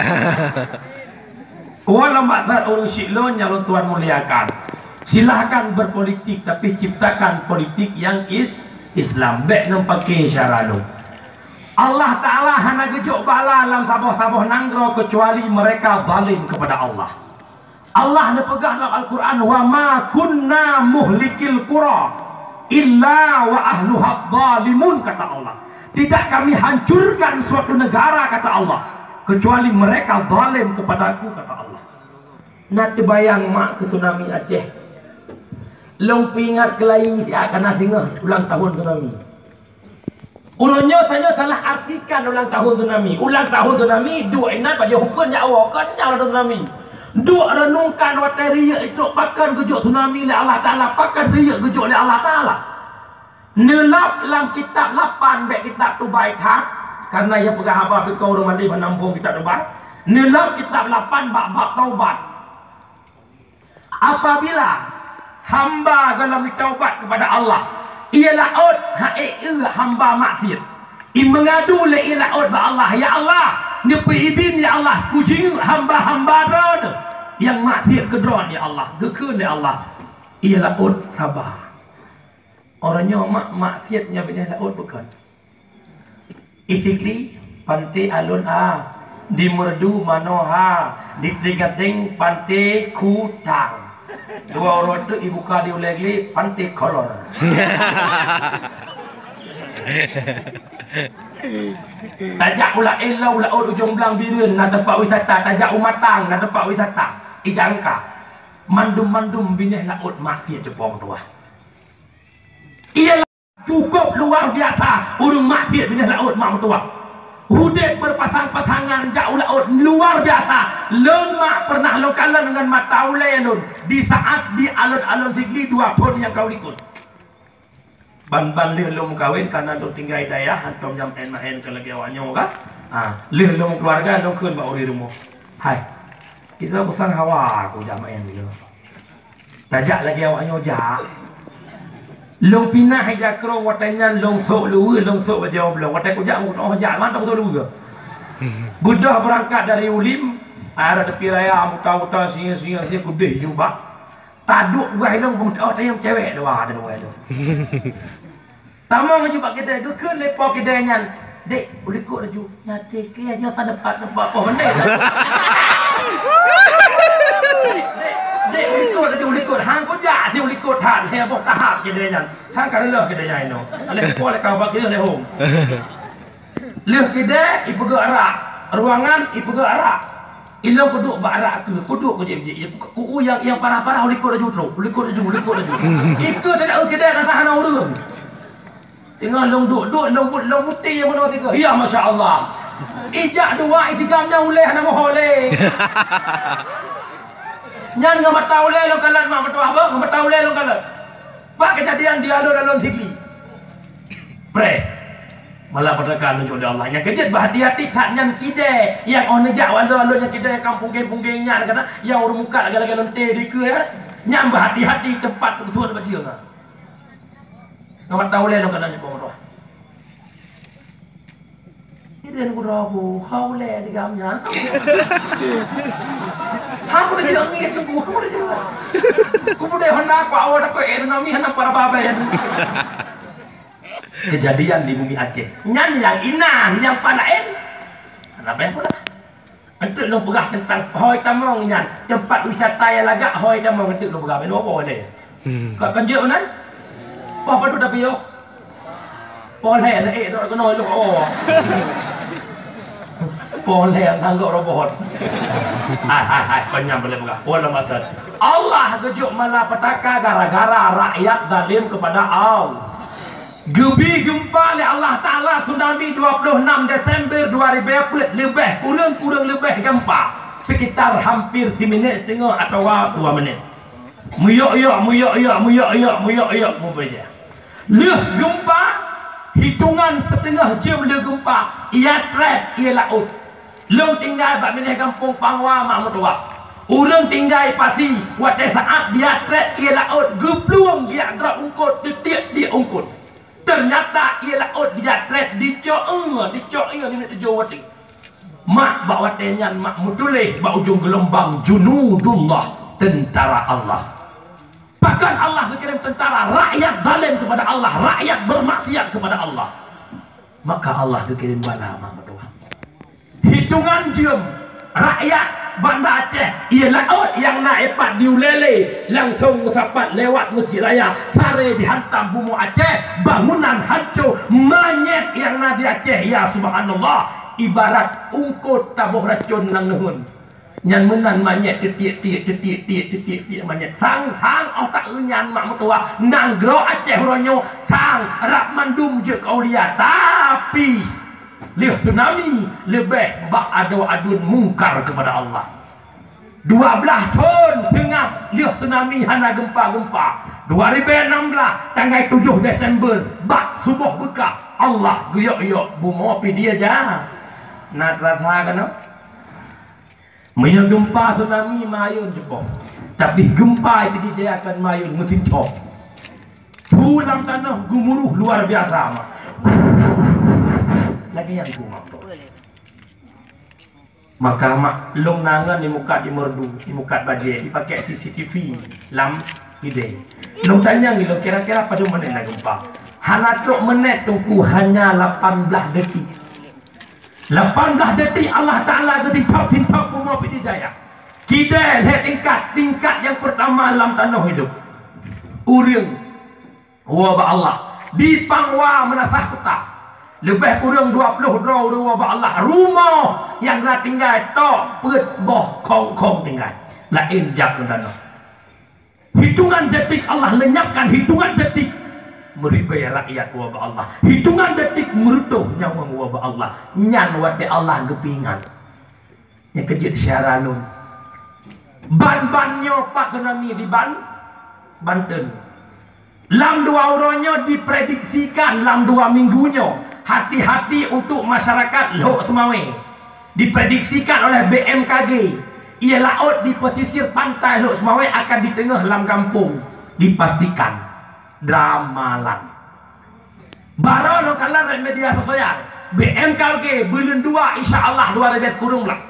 Walau maksud urusi lo yang Tuhan muliakan. Silahkan berpolitik tapi ciptakan politik yang Islam. Baik nampaki syara lo. Allah Ta'ala hana gejuk bala dalam sabah-sabah nanggro kecuali mereka zalim kepada Allah. Allah ne pegang dalam Al-Quran, wa ma kunna muhlikil qura illa wa ahluha zalimun, kata Allah. Tidak kami hancurkan suatu negara, kata Allah, kecuali mereka zalim kepadaku, kata Allah. Nak terbayang mak ke tsunami Aceh. Long pingat kelai dia akan singa ulang tahun tsunami. Ulunnya tanya salah artikan ulang tahun tsunami. Ulang tahun tsunami dua inat bagi hukum ya awak kan nyala tsunami. Dua renungkan watai riya itu pakan gejuk tsunami oleh Allah Ta'ala, pakan riya gejuk oleh Allah Ta'ala. Nelap dalam kitab 8 baik kitab tu baitat karena yang pegang apa kau rumah ni menampung kitab tu bait. Nelap kitab 8 bab taubat. Apabila hamba kalau bertaubat kepada Allah, ialah od hamba maksiat. Mengadu le ialah od ba Allah, ya Allah, nepi idin ya Allah, kucing hamba-hamba ron yang maksiat kedron ya Allah, gekun ya Allah. Ialah od sabar. Orangnya maksiatnya bina laut bukan. Isikli pantai alun di merdu manoha, di Trigating pantai Kutang. Dua orang tu ibu kali ulegli pantai kolor. Tajak pula elau laut ujung belang birin na tempat wisata, tajak umatang na tempat wisata. Ijangka mandum-mandum bina laut maksiat Jepang tu. Ialah cukup luar biasa urung maksiat bina laut mak tua. Hudek berpasang-pasangan jauh laut luar biasa. Lemak pernah lokalan dengan mata ulai lun. Di saat di alun-alun Sigli 2 pun yang kau ikut. Ban-ban leh lum kawin karena tu tinggal daya atau jam main ke lagi awaknya kan. Leh lum keluarga lum kun bawa di rumah. Hai. Kita pasang hawa aku jam main dia. Tajak lagi awaknya jak. Long pinah aja kro watanya long sok lu long sok baca belum watai kujak mu jak mantap betul lu ke. Budah berangkat dari Ulim ada tepi raya muta-muta singa-singa kudih juga. Taduk gua long budak tayang cewek doa ada dua tu. Tamang juga kita tu ke lepo kita nyan. Dek boleh kok laju nyate ke aja tak dapat apa benda. Dek ulikut hang ko ja dia ulikut than he bok tahap ke dia nyan sang ka le ke dia no ale ko le ka ba ke le hom le ke dia ibu ke arak ruangan ibu ke arak ilong kuduk ba arak ke kuduk ke je ku yang parah-parah ulikut laju ulikut laju ikut tak ke dia rasa hana urung tengok long duk long putih yang mana tiga ya masya-Allah ijak dua itigamnya oleh hana mohole nyan ngam tahu le lo kalan mak betul apa ngam tahu le lo kalan pak kejadian di alun-alun Sigli pre malah pertakan untuk Allah yang kejut berhati-hati tak nyan kide yang on nejak alun-alun yang kide kampung-kampung nyan kata yang urung muka lagi lonte di ke ya nyan berhati-hati tempat betul baca ngam ngam tahu le lo kalan ni betul Irian gurabu haule di gamnya. Hamu dia ngit tu hamu dia. Kemudian hendak aku awak aku ekonomi hendak para babai. Kejadian di bumi Aceh. Nyan yang inan yang panaen. Kenapa yang pula? Untuk lo berah tentang hoi tamong nyan tempat wisata yang lagak hoi tamong untuk lo berah beno boleh. Kau kanjut nan? Apa tu tapi yo? Boleh le dok kono lo oh. Boleh tanggap robot. Hai penyam boleh buka. Wala masad. Allah gejuk malapetaka gara-gara rakyat zalim kepada Allah. Gebi gempa oleh Allah Ta'ala tsunami 26 Desember 2004 lebih kurang lebih gempa sekitar hampir 3 minit setengah atau 2 menit. Muyok baca. Leh gempa hitungan setengah jam leh gempa ia trap ia laut. Long tinggal bak minah kampung Pangwa mak mertua. Urang tinggal pasi waktu saat dia trap ia laut gepluang dia drop ungkut titik dia ungkut. Ternyata ia laut dia trap dicok ni nak tujuh wati. Mak bak watenyan mak mutuleh bak ujung gelombang junudullah tentara Allah. Bahkan Allah berkirim tentara rakyat zalim kepada Allah, rakyat bermaksiat kepada Allah. Maka Allah berkirim bala mak mertua. Hitungan jam rakyat Banda Aceh ia laut yang naik epat diulele langsung musapat lewat Masjid Raya sare dihantam bumi Aceh bangunan hancur manyet yang na di Aceh ya subhanallah ibarat ungkut tabuh racun nang nehun nyan menan manyet titik manyet sang otak nyan mak mertua nang gro Aceh ronyo sang rak mandum je kaulia tapi lihat tsunami lebih bak adu-adun mungkar kepada Allah 12 tahun tengah lihat tsunami hana gempa-gempa 2016 tanggal 7 Desember bak subuh bekah Allah guyok-guyok bumo pi dia ja nak rasa kan Maya gempa tsunami mayun jepong tapi gempa itu dia akan mayun mutincok tulang tanah gemuruh luar biasa mah lagi yang cuma maka mak long nangan di muka di merdu di muka baje dipakai CCTV lam ide long tanya lo kira-kira pada menit nak gempa hana truk menit tunggu hanya 18 detik 18 detik Allah Ta'ala ketimpak pemua pidijaya kita lihat tingkat yang pertama dalam tanah hidup Uriang wabah Allah di Pangwa menasah kota lebih kurang 20 draw Allah rumah yang dah tinggal tok perut boh kong tinggal lain jak tanah hitungan detik Allah lenyapkan hitungan detik meribai rakyat wabah Allah hitungan detik merutuh nyawa wabah Allah nyan wate Allah gepingan yang kejut syaranun ban-bannya pak tsunami di Banten lam 2 orangnya diprediksikan lam 2 minggunya hati-hati untuk masyarakat Lok Sumawe diprediksikan oleh BMKG ia laut di pesisir pantai Lok Sumawe akan di tengah lam kampung dipastikan dramalan baru kalau media sosial BMKG bulan 2 insyaAllah 2 rebet kurung lah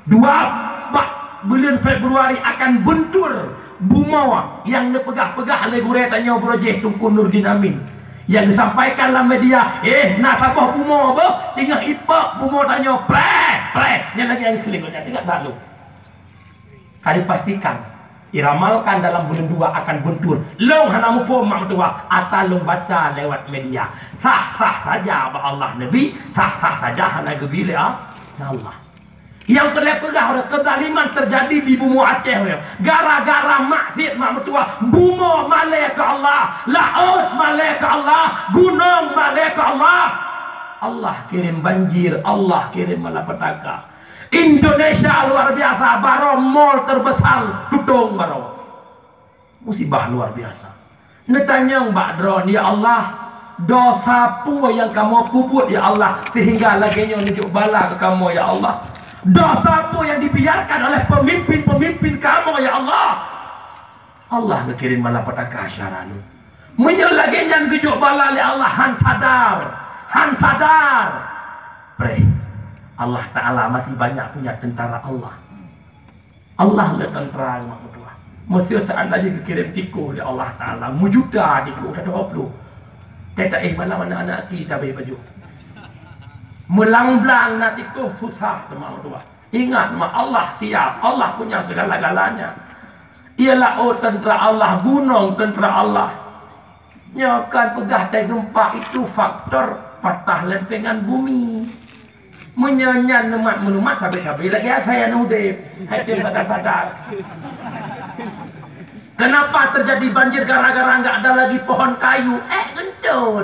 2 bulan Februari akan bentur Bumawa yang dipegah-pegah oleh gure tanya projek Tunku Nurdin Amin yang disampaikan dalam media nak sabah Bumawa apa tinggal ipak Bumawa tanya pre yang lagi yang seling tidak lalu kali pastikan diramalkan dalam bulan 2 akan bentur long hana mupo mak tua asal long baca lewat media sah saja ba Allah Nabi sah saja hana gebile Allah yang terlepegah oleh kezaliman terjadi di bumi Aceh gara-gara maksiat mak mertua bumi malai ke Allah laut malai ke Allah gunung malai ke Allah Allah kirim banjir Allah kirim malapetaka Indonesia luar biasa baro mall terbesar tutung baro musibah luar biasa netanya mbak dron ya Allah dosa apa yang kamu puput ya Allah sehingga lagi nunjuk bala ke kamu ya Allah dosa apa yang dibiarkan oleh pemimpin-pemimpin kamu ya Allah Allah berkirim malapetaka syaranu menyelagi yang kejuk bala ya Allah han sadar pray Allah Ta'ala masih banyak punya tentara Allah le tentara mak mertua mesti saat lagi kekirim tiku oleh Allah Ta'ala mujuda tiku dah 20 tak mana anak kita bagi baju melang-belang nak tiku susah mak mertua ingat mak Allah siap Allah punya segala-galanya ialah tentera Allah gunung tentera Allah nyokan pegah dan gempa itu faktor patah lempengan bumi menyanyian menumat sampai lagi saya nudip hadir sadar kenapa terjadi banjir gara-gara nggak ada lagi pohon kayu kentut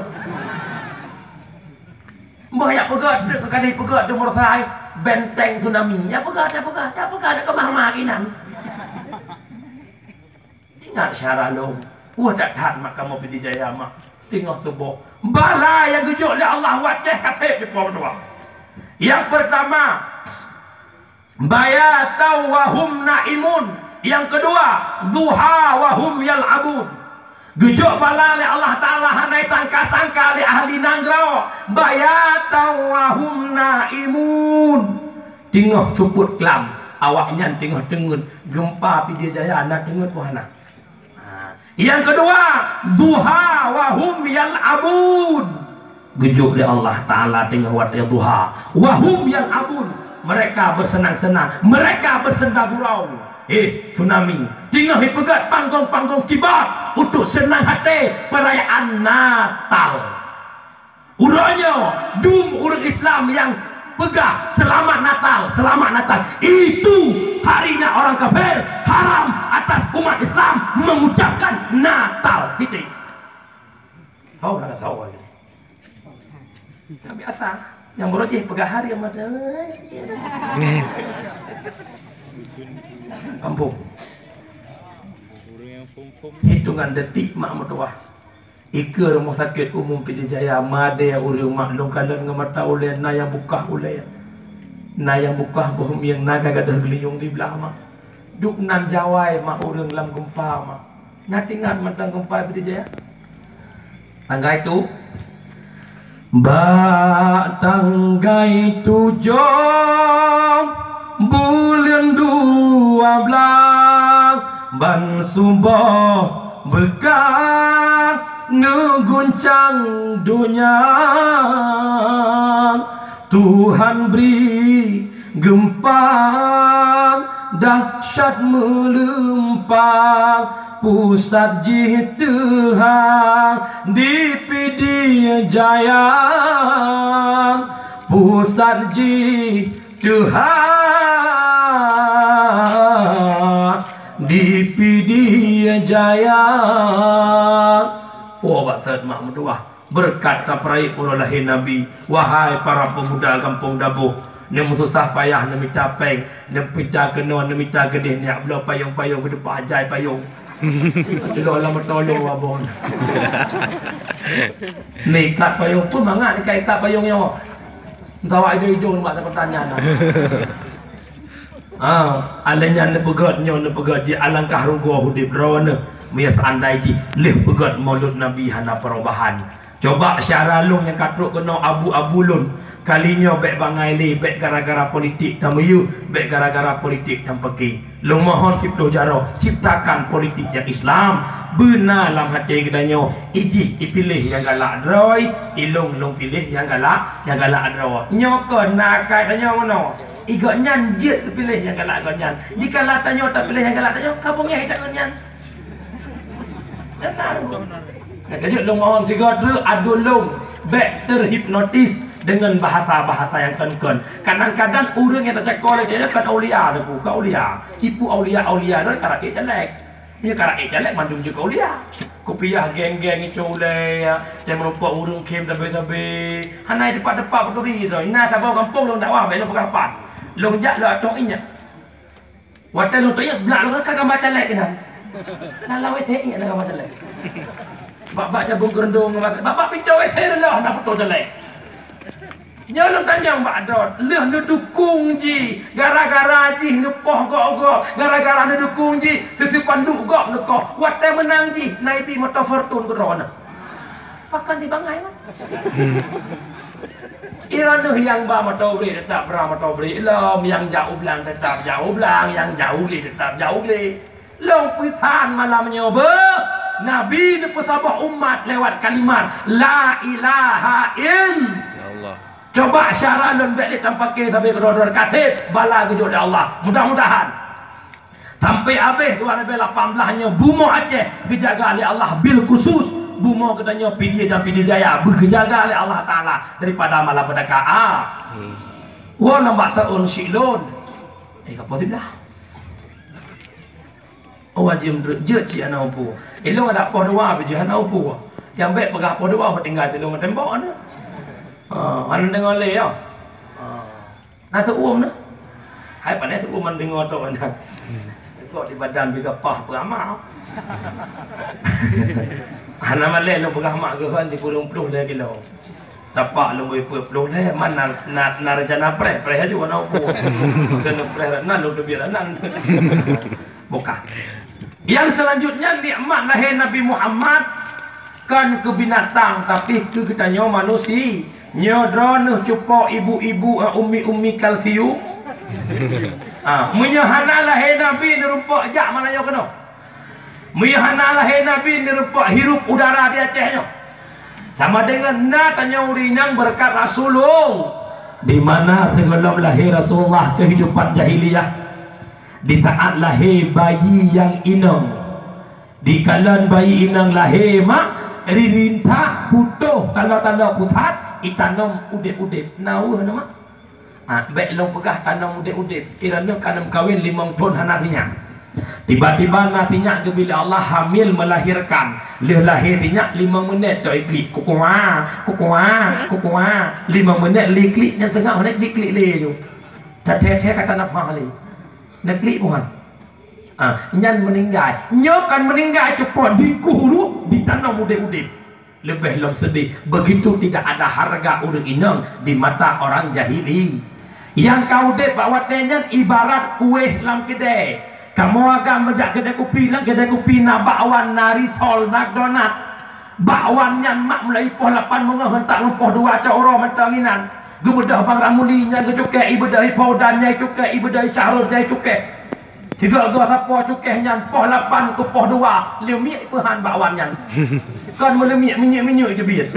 mbah ya pegat kali pegat umur saya benteng tsunami ya pegat ada kemah-makinan ingat syarah lo. Wah tak tahan mak kamu pergi jaya mak. Tengok tubuh. Bala yang gujuk oleh Allah wajah katib di bawah dua. Yang pertama, bayatau wahum naimun. Yang kedua, duha wahum yal'abun. Gujuk bala oleh Allah Ta'ala hanai sangka-sangka oleh ahli nangrau. Bayatau wahum naimun. Tengok cuput kelam. Awaknya tengok tengun. Gempa pergi jaya anak tengok wahana. Yang kedua, duha wahum yal'abun. Gujuk oleh Allah Ta'ala tengok waktu duha. Wahum yal'abun. Mereka bersenang-senang. Mereka bersenda gurau. Tsunami. Tengok pegat panggung-panggung kibar untuk senang hati perayaan Natal. Urangnya, orang Islam yang pegah selamat Natal, selamat Natal. Itu harinya orang kafir haram atas umat Islam mengucapkan Natal. Titik. Tahu tak tahu lagi. Tak biasa. Yang berojeh pegah hari yang ada. Kampung. Hitungan detik mak mertua. Ika rumah sakit umum Pidi Jaya made uri maklum kalan ngamata oleh na yang bukah oleh na yang bukah bohong yang naga gadah geliung di belah mak duk nan jawai mak urang lam gempa mak ngatingan mentang gempa Pidi Jaya tangga itu ba tanggai 7 bulan 12 ban subuh berkat ngeguncang dunia. Tuhan beri gempa dahsyat melempang pusat jihad di Pidi Jaya. Pusat jihad di Pidi Jaya. Oh baksad mak mertua berkata perai ulalahi Nabi, wahai para pemuda kampung Dabuh, yang susah payah nak minta peng, nak minta kena, nak minta gedih, nak belah payung-payung ke depan ajai payung. Celok lama tolong abon. Ni ikat payung pun mangat ikat payungnya. Entah awak hidung mak tak pertanyaan. Alanya nak pegatnya, nak pegat je alangkah rugo hudib rawana. Mias andai ji leh pegat maulud Nabi hana perubahan. Coba syarah long yang katruk kena abu-abu lun. Kalinya baik bangai li, baik gara-gara politik tamuyu, baik gara-gara politik tam pergi. Long mohon cipta jarah, ciptakan politik yang Islam. Benar dalam hati kedanya, ijih dipilih yang galak droy, ilong long pilih yang galak droy. Nyoko nakai tanya mana? Igak nyan jet pilih yang galak nyan. Jika lah tanya tak pilih yang galak tanya, kamu ngeh tak nyan. Kejut long mohon tiga dulu adul long back terhipnotis dengan bahasa-bahasa yang kon-kon. Kadang-kadang orang yang tak cakap dia kan aulia dah ku, aulia. Tipu aulia dah karak jelek. Dia karak jelek mandum juga aulia. Kopiah geng-geng itu oleh dia merupakan urung kem tabe-tabe. Hanai depan-depan berdiri tu. Nah tak bawa kampung long dakwah belok berapa. Long jak lo atong inya. Watai long tu inya belak long kagak baca lek kan. Lalau wethe inya nak baca lek. Bapak cabung kerendung bapak pincau wethe lah nak betul jelek. Jangan tanya mbak Dot, leh nu dukung ji, gara-gara ji ngepoh gok, gara-gara nu dukung ji, sisi panduk gok nekoh, watai menang ji, naibi motor fortune kerana. Pakan di bangai mah. Iranu yang ba motor beli tetap bra motor beli, lom yang jauh belang tetap jauh belang, yang jauh beli tetap jauh beli. Long pisan malamnya Nabi ni pesabah umat lewat kalimat La ilaha illallah. Coba syarah dan balik tanpa ke tapi kedua-dua kasih bala kejut dari Allah. Mudah-mudahan sampai habis 2018-nya Bumo Aceh dijaga oleh Allah bil khusus. Bumo katanya PD dan PD Jaya berjaga oleh Allah Ta'ala daripada malapetaka. Wah nampak seorang syilun. Apa sih dah? Wajib je cik anak upu. Elong ada apa doa je anak upu. Yang baik pegah apa doa tinggal di rumah tembok ni. Mana dengar le ya? Nasa uam na. Hai pandai sebut man dengar tu mana. kok di badan berapa beramal. Ana malai lu beramak ke kan di kurung peluh dah kilo. Tapak lu peluh dah mana narjana pre aja warna apa. Kena pre nan lu biar nan. Bukan. Yang selanjutnya nikmat lahir Nabi Muhammad kan ke binatang tapi tu kita nyo manusia. Nyo drone cupo ibu-ibu umi kalsium. Menyahana lahir Nabi nerumpak jak mana nyo kena. Menyahana lahir Nabi nerumpak hirup udara di Aceh nyo. Sama dengan tanya urinang berkat Rasulullah. Di mana sebelum lahir Rasulullah kehidupan jahiliyah, di saat lahir bayi yang inang, di kalan bayi inang lahir mak ririntah putuh tanda-tanda pusat itanam udip-udip nau nama baik long pegah tanam udip-udip kiranya kanam kawin 5 ton nasinya. Tiba-tiba nasinya bila Allah hamil melahirkan lahir sinya 5 minit tu iklik kukua 5 minit liklik yang tengah nak diklik le tu tak teh kata nak hali nak klik bukan nyan meninggal nyokan meninggal cepat dikuru ditanam udip-udip lebih lom sedih begitu tidak ada harga urang inang di mata orang jahili yang kau dek bawa tenyan ibarat kue lam kedai. Kamu agak menjak kedai kopi lang kedai kopi na bakwan na risol nak donat bakwan nyan mak mulai poh 8 mengah hentak lumpoh 2 coro mentanginan gebedah bang ramuli nya gecuke ibedah paudan nya cuke ibedah syahrul nya cuke tiga gua sapo cuke nyan poh 8 ke poh 2 lemik pehan bakwan nyan kan melemik minyak je bias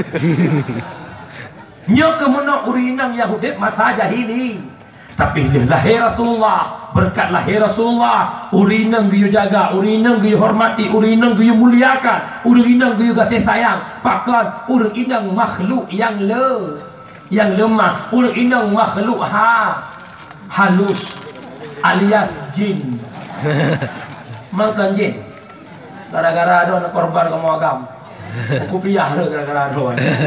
nya kemono urinang Yahudi masa jahili. Tapi lahir Rasulullah, berkat lahir Rasulullah, urinang giyu jaga, urinang giyu hormati, urinang giyu muliakan, urinang giyu kasih sayang. Pakan urang inang makhluk yang lemah, urang inang makhluk halus alias jin. Makan jin. Gara-gara ada nak korban kamu agam. Aku biar gara-gara ada.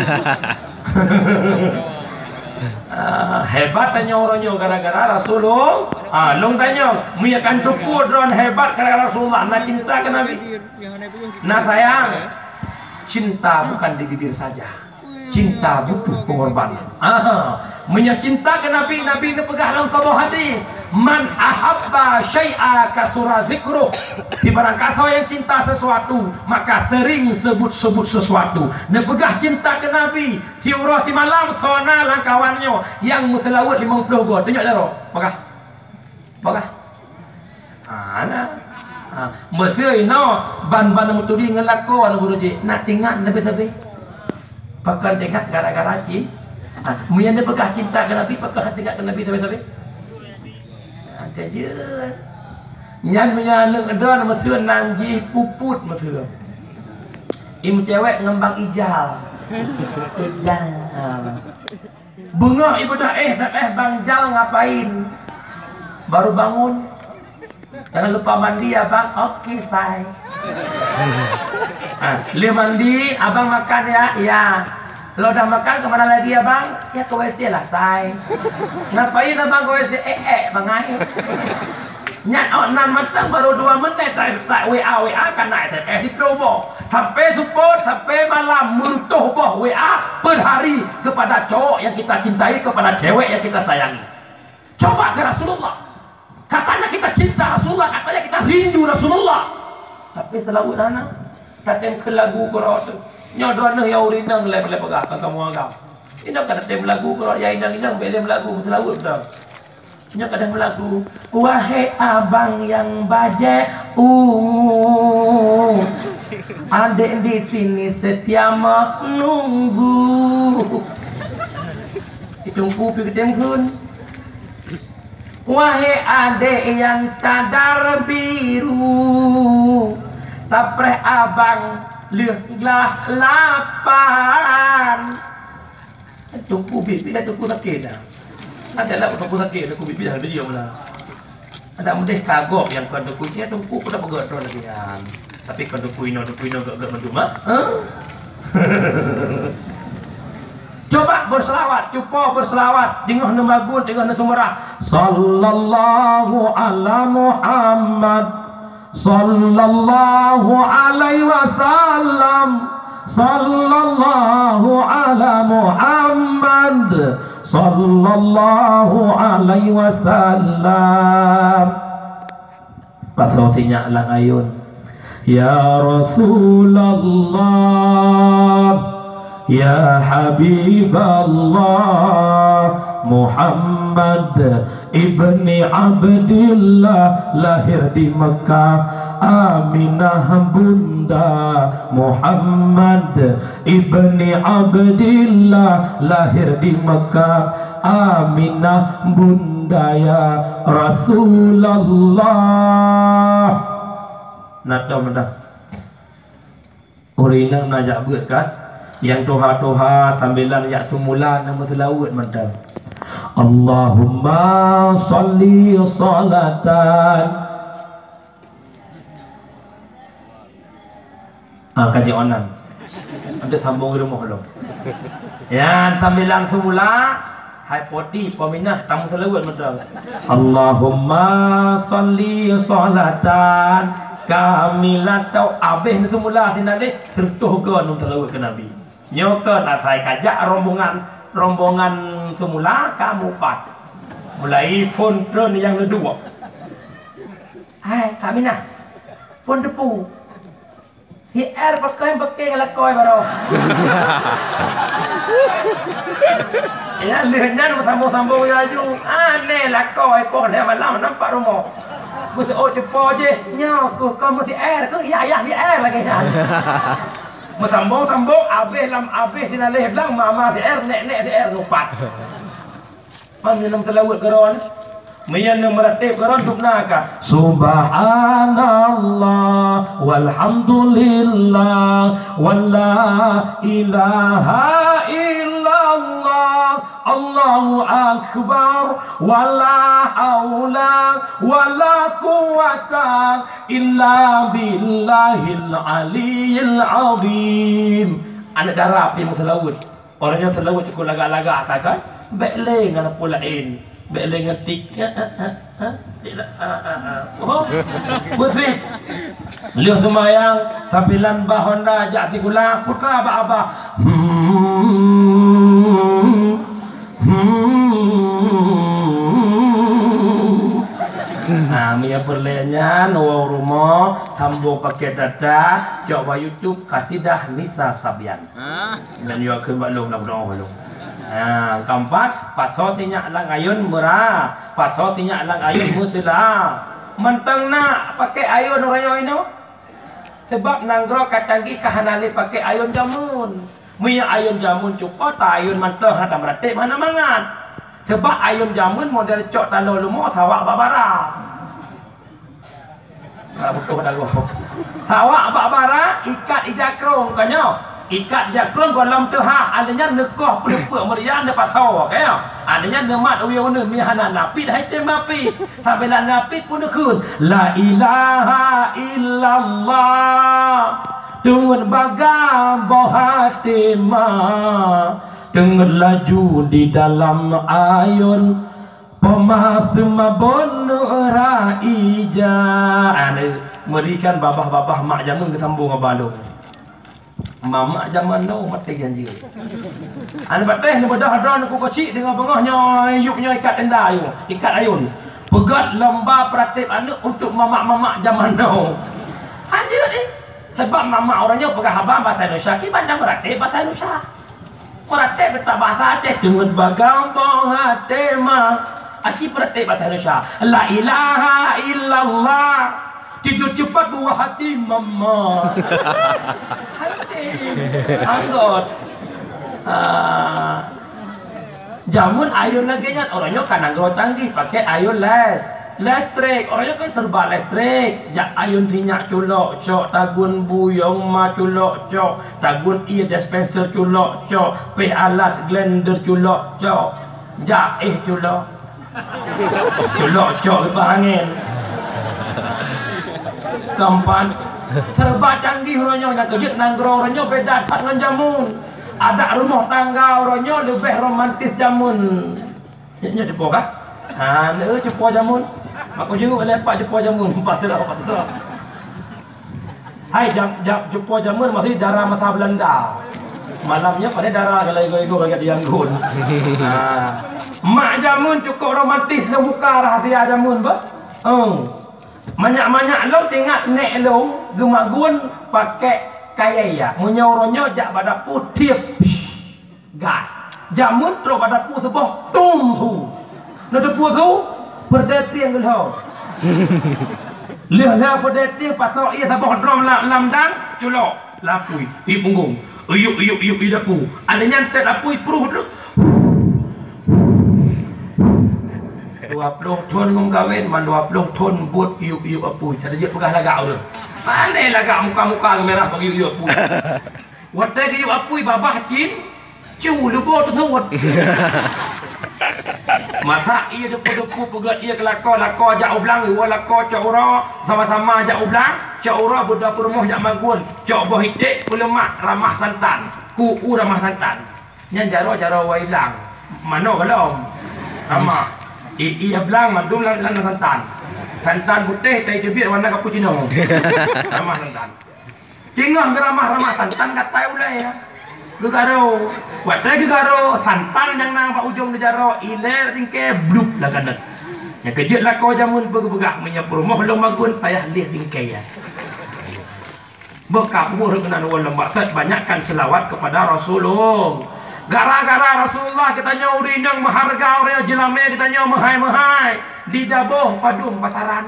Hebat tanya orangnya gara-gara Rasulullah. Long tanya, miakan tupu drone hebat gara-gara Rasulullah. Nak cinta ke Nabi? Nak sayang. Cinta bukan di bibir saja. Cinta butuh pengorbanan. Menyacinta ke Nabi, Nabi ini pegang dalam satu hadis. Man ahabba syai'a kasura zikruh. Di barang kau yang cinta sesuatu, maka sering sebut-sebut sesuatu. Dia pegang cinta ke Nabi. Si urah si malam sona lang kawannya yang mutelawat 50 gol. Tunjuk daro. Bagah. Mesir ino ban-ban muturi ngelako anu buruji. Nak tinggal lebih-lebih. Pakai tengok gara-gara cin. Mungkin dia pegang cinta ke Nabi, pakai tengok ke Nabi lebih-lebih. Kejut nyan menyaneng edon mesur nanji puput mesur im cewek ngembang ijal bunga ibu dah bang Jal ngapain baru bangun jangan lupa mandi ya bang. Oke say lu mandi abang makan ya. Iya. Lo udah makan kemana lagi ya bang? Ya ke WC lah say. Ngapain abang ke WC? Bangai. Nyak nan matang baru 2 menit tak WA kan naik di promo. Sampai support sampai malam mutuh boh WA per hari kepada cowok yang kita cintai, kepada cewek yang kita sayangi. Coba ke Rasulullah. Katanya kita cinta Rasulullah, katanya kita rindu Rasulullah. Tapi selalu dana katem ke lagu Quran. Nyodon ya urinang le pegah kamu agam. Inang kada tem lagu kalau ya inang belem lagu selalu dah. Nya kadang lagu wahai abang yang baje adek di sini setia menunggu. Ditunggu pikitem kun. Wahai adek yang cadar biru tapreh abang lihatlah lapan. Tunggu bibi lah tunggu sakit dah. Ada lah tunggu sakit tunggu bibi dah dia mula. Ada mudah kagok yang kau tunggu tunggu pada pegat tu lagi kan. Tapi kau tunggu ino gak menduma. Coba berselawat, cuba berselawat. Jengah nemagun, jengah nesumrah. Sallallahu ala Muhammad sallallahu alaihi wasallam, sallallahu ala Muhammad, sallallahu alaihi wasallam. Pasotinya lang ayun. Ya Rasulullah, ya Habiballah, Muhammad ibni Abdillah lahir di Mekah. Aminah bunda Muhammad ibni Abdillah lahir di Mekah. Aminah bunda ya Rasulullah. Nada Urina najak buat kan yang toha-toha tambilan yak sumulan nama selawat madam. Allahumma salli salatan. Kaji onan. Ada sambung rumah lo. Ya tambilan semula hai poti peminah tamu selawat madam. Allahumma salli salatan kamilat tau habis ni semula sinale sertuh ke nun terlawat ke Nabi. Nyoka tak saya kajak rombongan semula kamu pat. Mulai phone turn yang kedua. Hai Kak Minah. Phone depu. HR pakai ngelakoi baru. Ya lehnya sambung-sambung laju. Aneh lakoi pon dia malam nampak rumah. Aku se cepo je. Nya aku kau mesti air ke? Ya di air lagi kan. Sambung habis sinaleh bilang mama di air nek di air lupat. Mana nam selawat geron. Mayan meratib geron dubnaka. Subhanallah walhamdulillah wala ilaha illallah Allahu akbar wala haula wala quwata illa billahil aliyil azim. Anak darab yang selawat. Orangnya selawat cukup lagak-lagak kan? Baik dengan pulain. Baik ngetik. Oh, betul. Lihat semayang tampilan bahonda jak sigula putra abah. Mia perlenya nawa rumah tambung pakai data coba YouTube kasidah Nisa Sabian. Dan juga ke balong belum. Keempat, paso sinyak lang ayun murah, paso sinyak lang ayun musila. Mentang nak pakai ayun orang ini, sebab nanggro kacanggi kahanali pakai ayun jamun. Mia ayun jamun cukup, tak ayun mentang hata meratik mana mangat. Sebab ayun jamun model cok talo lumo sawak babara. Betul dah gua. Sawak babara ikat ijakrong kanyo. Ikat jakrong kolam tehah adanya nekoh pelupuk merian dapat tahu kaya adanya nemat uya-una mihana napit hai temapi sampai lah napit pun nekun la ilaha illallah dengan baga bohatima dengan laju di dalam ayun pemasma bonura ija merikan babah-babah mak jamun kesambung ngebalung. Mama zaman now mati janji. Anu pateh ni bodah-bodah aku kecil dengan bengahnya yuknya ikat tenda ayu, ikat ayun. Pegat lomba praktik anu untuk mama-mama zaman now. Anjir ni. Sebab mama orangnya pegang habang bahasa Indonesia, ki pandang praktik bahasa Indonesia. Praktik betul bahasa Aceh dengan bagang bohate ma. Aki praktik bahasa Indonesia. La ilaha illallah. Tidur cepat buah hati mama. Hati anggot. Jamun ayun lagi nya orangnya kan anggot canggih pakai ayun listrik. Orangnya kan serba listrik. Jak ayun tinyak culok cok, tagun buyong ma culok cok, tagun ear dispenser culok cok, pe alat blender culok cok, jak culok. Culok cok ke angin. Keempat, serba canggih orangnya yang kerja nanggro orangnya beda dengan jamun. Ada rumah tangga orangnya lebih romantis jamun. Ini cepo kan? Cepo jamun. Aku juga lepak cepo jamun. Patutlah. Hai jumpa jamun masih darah masa Belanda. Malamnya pada darah kalau ego bagi dia anggun. Mak jamun cukup romantis lo buka rahasia jamun ba. Banyak-banyak lo tengok nek lo gemagun pakai kaya. Menyoronyo jak pada putih. Gas. Jamun terus pada pu sebuah tum tu. Nak pu tu berdetiang gelau. Lihat berdetiang pasal ia sebuah drum lamdang culok lapui di punggung. Uyuk di dapu. Ada nyantet lapui peruh tu. 20 ton ngom kawin man 20 ton buat uyuk apui. Ada je pegah lagak tu. Mana lagak muka-muka merah bagi uyuk apui. Wadah uyuk apui babah cin. Cu lupa tu sewot. Masa ia depu-depu pegat ia ke lako jak ublang ia lako cak ura sama-sama jak ublang cak ura budak rumah jak magun cak boh hitik pulemak ramah santan ku ramah santan nyan jaro wai blang mano galom sama ia blang madum lan santan putih tai jebit warna cappuccino ramah santan tinggal ramah santan katai ulai ya gegaro wadah gegaro santan yang nang pak ujung negara iler tingke bluk lah kanan yang kejut lah kau jamun begah menyapur rumah long magun payah lih tingke ya bekapur kena wal lembak banyakkan selawat kepada Rasulullah gara-gara Rasulullah kita nyuri yang maharga orang jelame kita nyaw mahai di daboh padung pasaran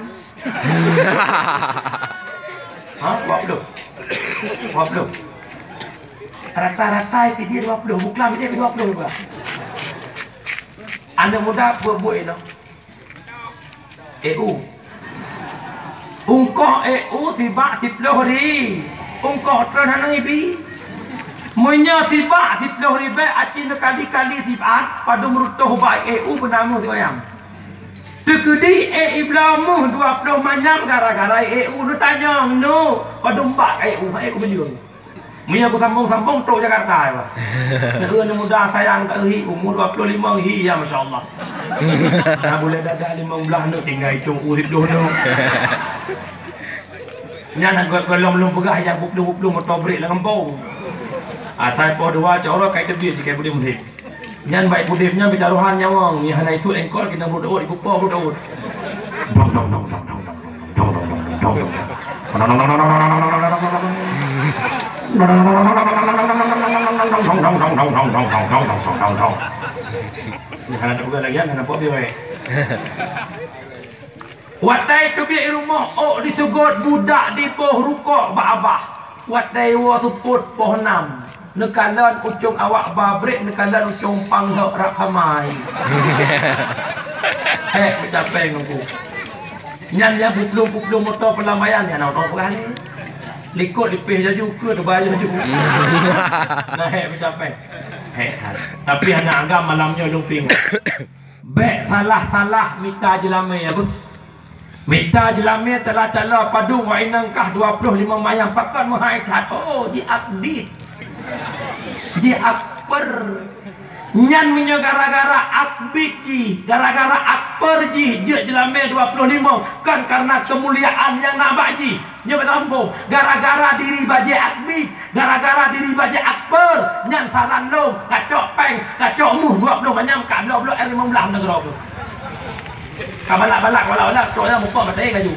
buat belum rata-rata itu dia 20 buklam dia 20 juga anda muda buat itu EU ungkoh EU sibak 10 hari ungkoh terhanang ibi munya sibak 10 ribu acin kali-kali sibak pada merutuh baik EU benamu sayang sekedi iblamu 20 malam gara-gara EU lu tanya no pada mbak EU beliau Mia aku sambung tok Jakarta ya. Nak muda sayang kat hi umur 25 hi ya masya-Allah. Dah boleh dah 15 nak tinggal cung urip dulu. Nya nak kalau belum pegah yang 20 motor break lah kampung. Asal po dua cara kai tebih jika boleh musik. Nyan baik pudifnya bicaruhan nyawang ni hanai tu engkol kita budak di kupa budak. Jangan juga lagi kan nampak dia baik. Watai tu biar rumah di sugot budak di poh rukuk babah. Watai wa suput poh 6. Nekalan ucung awak babrik nekalan ucung panghak rak hamai. Mencapai ngku. Nyan ya puplung motor pelambaian ya nak tahu kan. Likut lipih jaju ke terbayar jaju. Nah mencapai. Tapi anak agam malamnya lumping. Baik salah minta jelame ya bos. Minta jelame cala-cala padung wa inangkah 25 mayang pakan mahaikat. Oh di abdi. Di akper. Nyan punya gara-gara akbiji, gara-gara akper ji, je jelame 25 kan karena kemuliaan yang nak baji. Nya bertampung gara-gara diri baje akbi, gara-gara diri baje akper, nyan salan long, kacok peng, kacok muh 20 banyak ka 20 R15 negara tu. Kabalak-balak wala-wala soalnya muka batai kaju.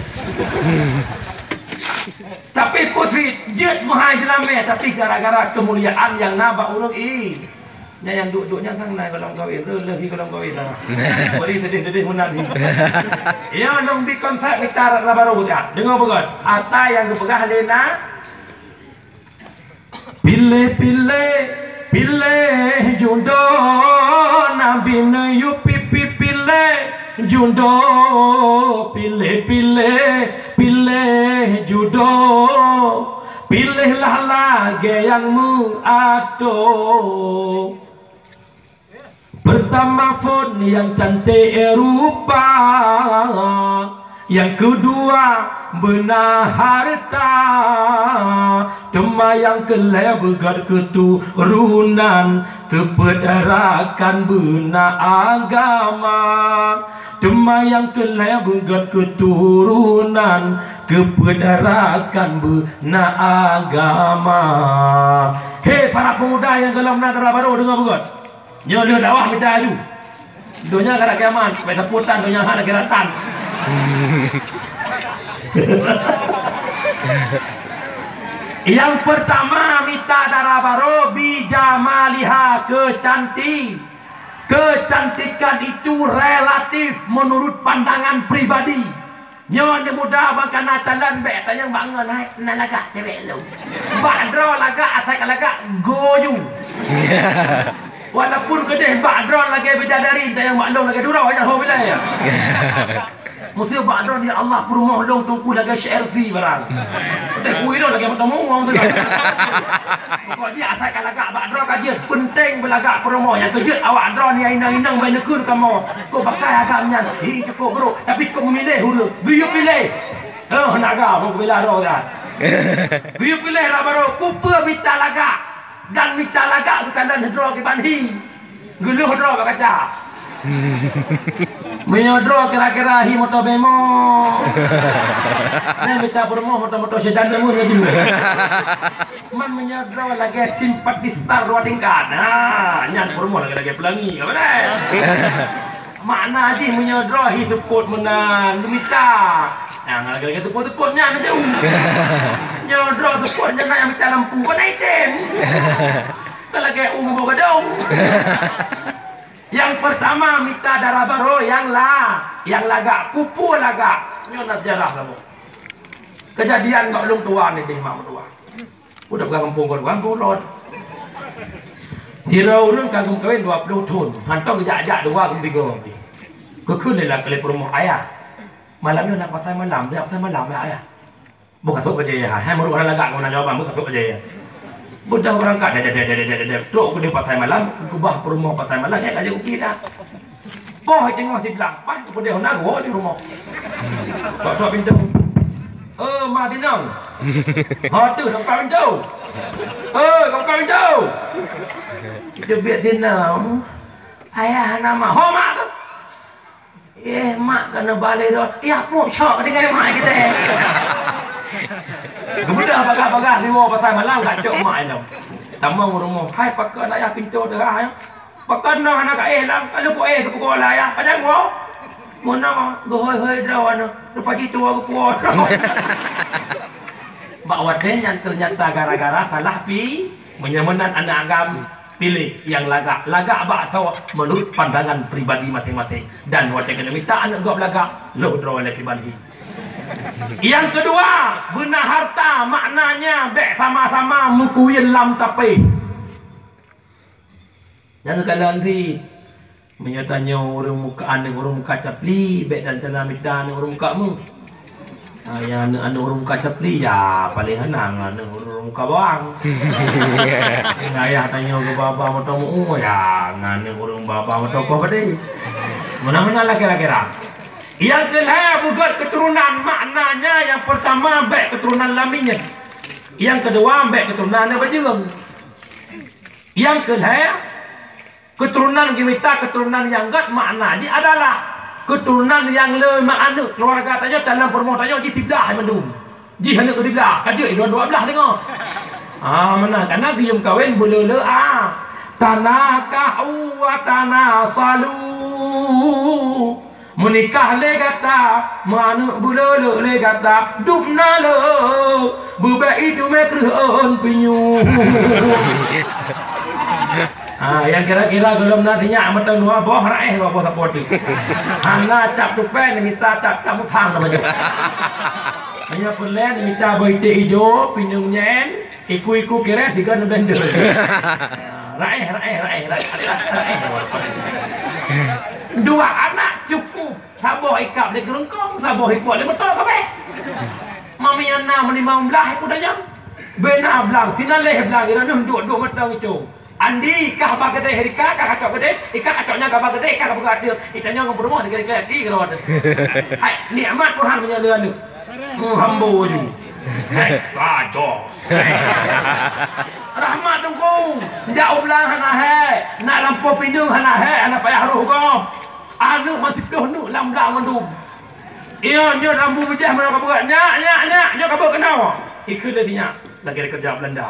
Tapi putri jet mahai jelame tapi gara-gara kemuliaan yang nabak urung yang duduknya sang naik kolam kawin, lebih kolam kawin lah. Beri sedih-sedih menang. Ya, nong di konsep kita baru ya. Dengar betul. Ata yang dipegah lena. Pilih jundo nabi nayu pipi pilih jundo pilih judo pilihlah lagi yang muatu. Pertama phone yang cantik rupa Yang kedua, benar harta. Tema yang kelai begat keturunan, kepederakan benar agama. Tema yang kelai begat keturunan, kepederakan benar agama. Hei para pemuda yang dalam Nadra Baru, dengar begat. Nyonya dakwah minta aju. Dunia kada kiamat, supaya teputan dunia hana kiratan. Yang pertama, mita darah baro bijamaliha, kecantikan itu relatif menurut pandangan pribadi. Nyonya muda bahkan jalan be tanya bangun naik nalaga cewek lu. Badro laga asak laga goyu. Walaupun kedeh badron lagi bidadari yang maklum lagi durau aja ho wilayah. Mesti badron ya Allah perumoh long tungku lagi syair fi barang. Teh kui do lagi bertemu wong tu. Pokok dia asal kalagak badron kaji penting belagak perumoh yang kejut awak dron ya inang-inang bae nekur kamu. Kau pakai agamnya si cukup bro, tapi kau memilih hulu. Biu pilih. Oh naga mau bila ro dah. Biu pilih lah baru kupa bita lagak. Dan minta lagak bukan dan hedro ke banhi. Guluh hedro ke kaca. Menyodro kira-kira hi motor bemo. Nah minta bermoh motor-motor sedan lemur juga. Man menyodro lagi simpatistar dua tingkat. Nah, nyan bermoh lagi pelangi. Apa dah? Makna aja menyodro hi support menan minta. Nah, lagi support-supportnya nanti. Nyodro supportnya nak yang minta lampu kan item. Kalau kayak bawa dong. Yang pertama minta darah baru yang lagak kupu lagak. Nyona sejarah kamu. Kejadian maklum tua ni deh mak tua. Udah pegang kampung kampung rod. Tirau nun kagum kawin 20 tahun. Hantar kejak-jak dua kembigo. Kekunilah kali perumahan ayah. Malamnya nak pasal malam, dia pasal malam ayah. Bukan sok aja ya. Hai meru orang lagak kau nak jawab bukan sok aja ya. Budak berangkat stroke ke dia pasal malam, kubah perumahan pasal malam ya kaje uki dah. Boh tengok si belak, pas ke dia nak go di rumah. Tok pintu. Mati nang. Ha tu nak pintu. Kau pintu. Kita biar dinam. Ayah nama ho mak tu. Mak kena balik dah. Ya pun syok dengan mak kita. Kemudian bagah-bagah ni mau pasal malam kacau mak dia. Sama rumah. Hai pakai ayah pintu dah ayah. Pakai nak anak lah. Kalau kau pukul ayah. Padahal kau. Mana gohoi dah wana. Lepas itu aku kuat. Bawa dia yang ternyata gara-gara salah pi menyamanan anak agam. Pilih yang lagak abak tahu menurut pandangan pribadi masing-masing dan wajib kena minta anak gua lagak lo draw oleh pribadi. Yang kedua, benar harta maknanya bek sama-sama mukuin lam tapi. Jangan kalian nanti menyatanya orang muka capli bek dan cana minta orang mukamu. Yang orang muka capli ya paling henang orang muka bawang. Ayah tanya ke bapa matamu ya ngane orang bapa mata kau pada. Mana-mana lah kira-kira. Yang kedua bukan keturunan maknanya yang pertama baik keturunan laminya. Yang kedua baik keturunan berjeng. Yang kedua keturunan kita keturunan yang enggak maknanya adalah keturunan yang lemah anak keluarga tanya dalam permohonan tanya di tiblah mendung di hanya ke tiblah kaji dua belah tengok mana karena dia kawin boleh tanah kahu wa tanah salu menikah le kata mana boleh le kata dubna le bebai itu mekrehon pinyu. Yang kira-kira belum nantinya amat dua boh raih boh support. Hana cap tupen minta cap kamu thang namanya. Hanya perlen minta baiti hijau pinjung nyen iku kira tiga bender. Raih. Dua anak cukup saboh ikap di kerengkong saboh ikut le betul kabeh. Mami ana menimang belah pun dah jam. Bena belang sinaleh belang ira duduk matang itu. Andi kah ba gede herika kah kacok gede ikah kacoknya gaba gede ikah gaba gede itanya ngomong rumah negeri di kalau ada hai nikmat Tuhan punya dia ni hambo je hai rajo rahmat tunggu jauh belang hana hai nak lampu pindung hana hai anak payah roh kau anu mati peluh nu lam mandu iya nyo rambu bejah mana kau buat nyak kau kenal ikut dia lagi ada kerja Belanda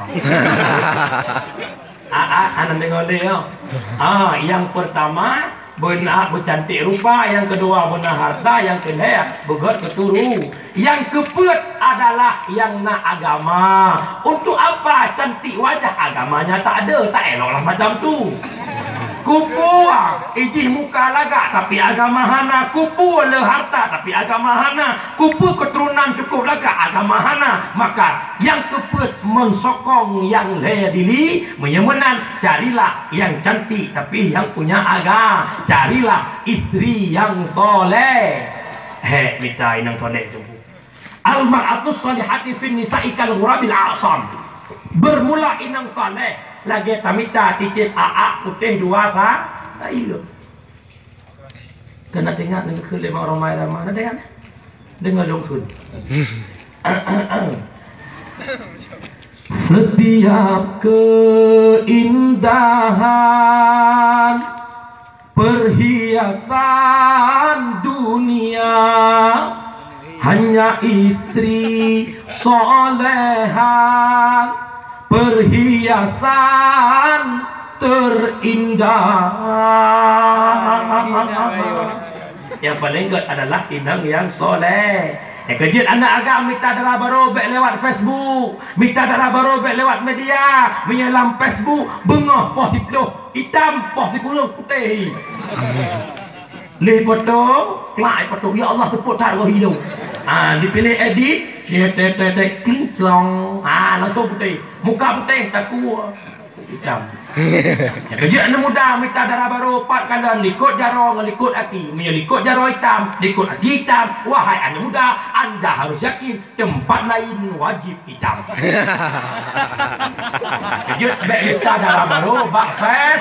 anak dengar dia. Yang pertama benar bercantik rupa, yang kedua benar harta, yang ketiga begot keturu, yang keempat adalah yang nak agama. Untuk apa cantik wajah agamanya tak ada, tak eloklah macam tu. Kupu ijih muka lagak tapi agama hana, kupu le harta tapi agama hana, kupu keturunan cukup lagak agama hana. Maka yang keempat mensokong yang le dili menyemenan, carilah yang cantik tapi yang punya agama, carilah istri yang soleh. Minta inang soleh tu. Al-mar'atus solihati fin nisa'i kal ghurabil a'sam. Bermula inang soleh lagi tamita ticit AA putih dua kah? Tak iya. Kena tengok dengan kelima ramai ramai. Ada kan? Dengar longsun. Setiap keindahan perhiasan dunia hanya istri soleha perhiasan terindah. Yang paling good adalah inang yang soleh. Yang kejut anak agak minta darah barobek lewat Facebook, minta darah barobek lewat media, menyelam Facebook, bengah poh si peluh hitam, poh si puluh putih. Lih foto, kelak foto, ya Allah sebut tak roh hidung. Dipilih edit, klik long, langsung putih, muka putih, tak kuat hitam. Yang kerja anak muda minta darah baru 4 kali likut jaro ngelikut hati, menyelikut jaro hitam, likut hati hitam. Wahai anak muda, anda harus yakin tempat lain wajib hitam. Kerja minta darah baru, bakfes.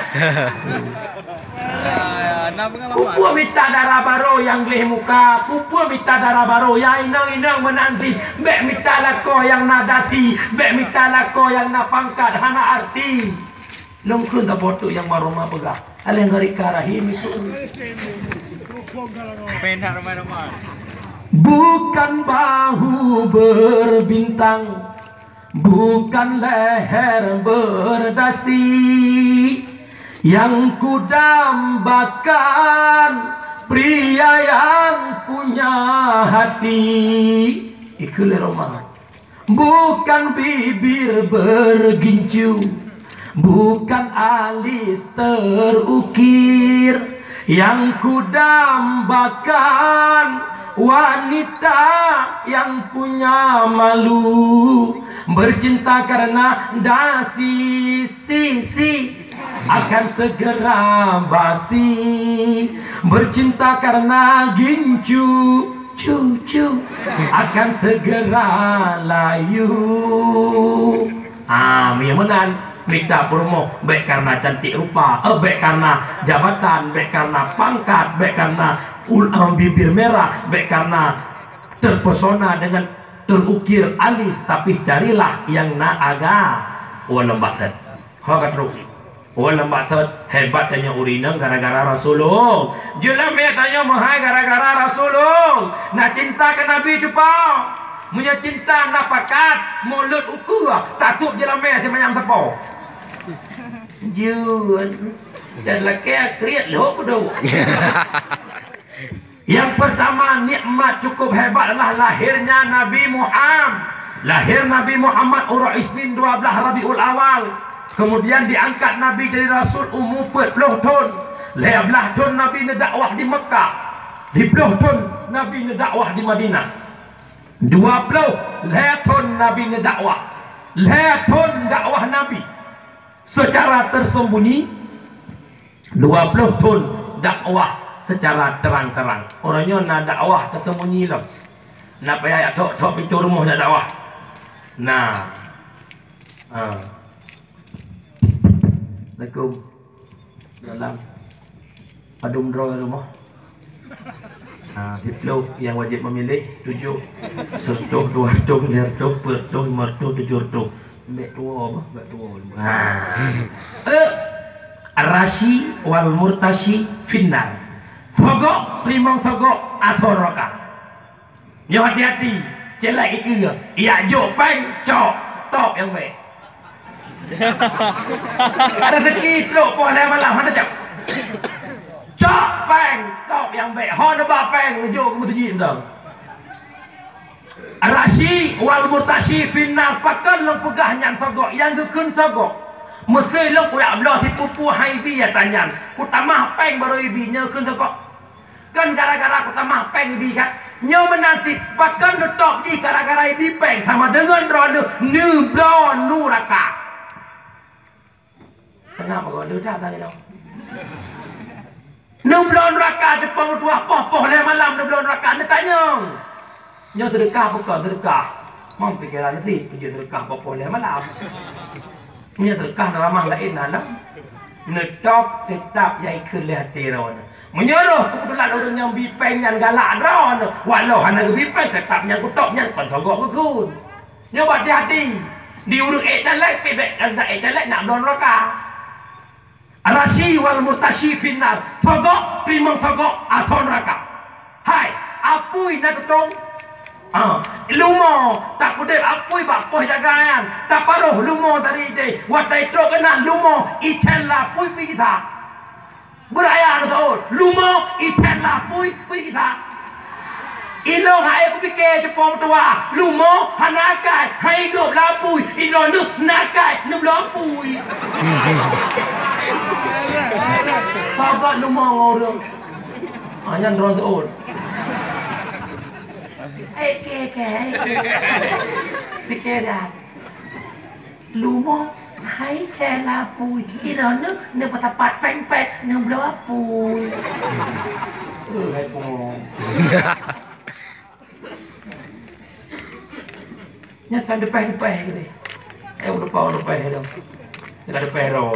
Kupu minta darah baru yang gelih muka, kupu minta darah baru yang inang-inang menanti, bek minta lako yang nadati, bek minta lako yang napangkat hana arti. Longkun tak botok yang maroma pegah. Aleng ngari karahim itu. Bukan bahu berbintang, bukan leher berdasi, yang kudambakan pria yang punya hati. Ikut Roma. Bukan bibir bergincu, bukan alis terukir, yang kudambakan wanita yang punya malu, bercinta karena dasi si akan segera basi, bercinta karena gincu cucu akan segera layu. Menan minta promo baik karena cantik rupa, baik karena jabatan, baik karena pangkat, baik karena bibir merah, baik karena terpesona dengan terukir alis, tapi carilah yang naaga. Walau batat, hak teruki. Walau batat hebat tanya urinang gara-gara Rasulullah. Jelas me tanya mahai gara-gara Rasulullah. Nak cinta ke Nabi cuba. Punya cinta nak pakat mulut ukur tak sup jelas me semayam sepo. Jun dan laki kriat loh pedu. Yang pertama nikmat cukup hebat adalah lahirnya Nabi Muhammad. Lahir Nabi Muhammad urut Isnin 12 Rabiul Awal. Kemudian diangkat Nabi dari Rasul umur 40 tahun. 15 tahun Nabi dakwah di Mekah. 10 tahun Nabi dakwah di Madinah. 20 tahun Nabi dakwah. 10 tahun dakwah Nabi secara tersembunyi, 20 tahun dakwah secara terang-terang. Orangnya nak dakwah tersembunyi lah. Nak payah tok pintu rumah nak dakwah. Assalamualaikum. Dalam padum draw rumah. Diplom yang wajib memilih 7 100 200 300 400 500 700. Mek tua apa? Mek tua. Arashi wal murtashi finnar. Sogok primong sogok athoraka. Yo hati-hati. Celak itu ya. Iya jok peng cok top yang baik. Ada rezeki truk boleh malam ada jap. Cok peng top yang baik. Hon ba peng ngejuk ke masjid dah. Arashi wal murtashi finnar pakan long pegah nyan sogok yang gekun sogok. Mesti long kuyak belah si pupu hai bi ya tanyan. Ku tamah peng baru ibi nya kun sogok. Kan gara-gara ku tamah peng ibi kan. Nyo menasib pakan nutok di gara-gara ibi peng sama dengan roda nu blon nu raka. Kenapa kau ada dah tadi dong? Nu blon raka Jepang tu poh le malam nu blon raka nak tanya. Nyo sedekah bukan sedekah. Mau pikiran sih pergi sedekah poh le malam. Nyo sedekah ramah lain nana. Netok tetap yai kelih tiron. Menyuruh kebetulan orang yang bipeng yang galak dron. Walau hana ke bipeng tetap yang kutok yang kon sogok kekun. Nyoba hati-hati. Di urut etalek pebek dan etalek nak blon raka. Arashi wal murtashi finnar. Sogok primong sogok aton raka. Hai, apui nak tong. Lumo tak kudep apui bak poh jagayan. Tak paruh lumo tadi deh. Watai tro kena lumo ichen la pui pi kita. Beraya na saud. Lumo ichen la pui pi kita. Ilo hai aku fikir Jepang tua. Lumo hanakai hai hidup lapui. Ilo nu nakai nu lapui. Bapak lumo ngorong. Hanya drone saud. Fikir dah. Lumo hai chela pui. Ilo nu patapat peng-peng nu lapui. Hai pong. Nya kan depan-depan gitu. Depan dong. Dekat depan ro.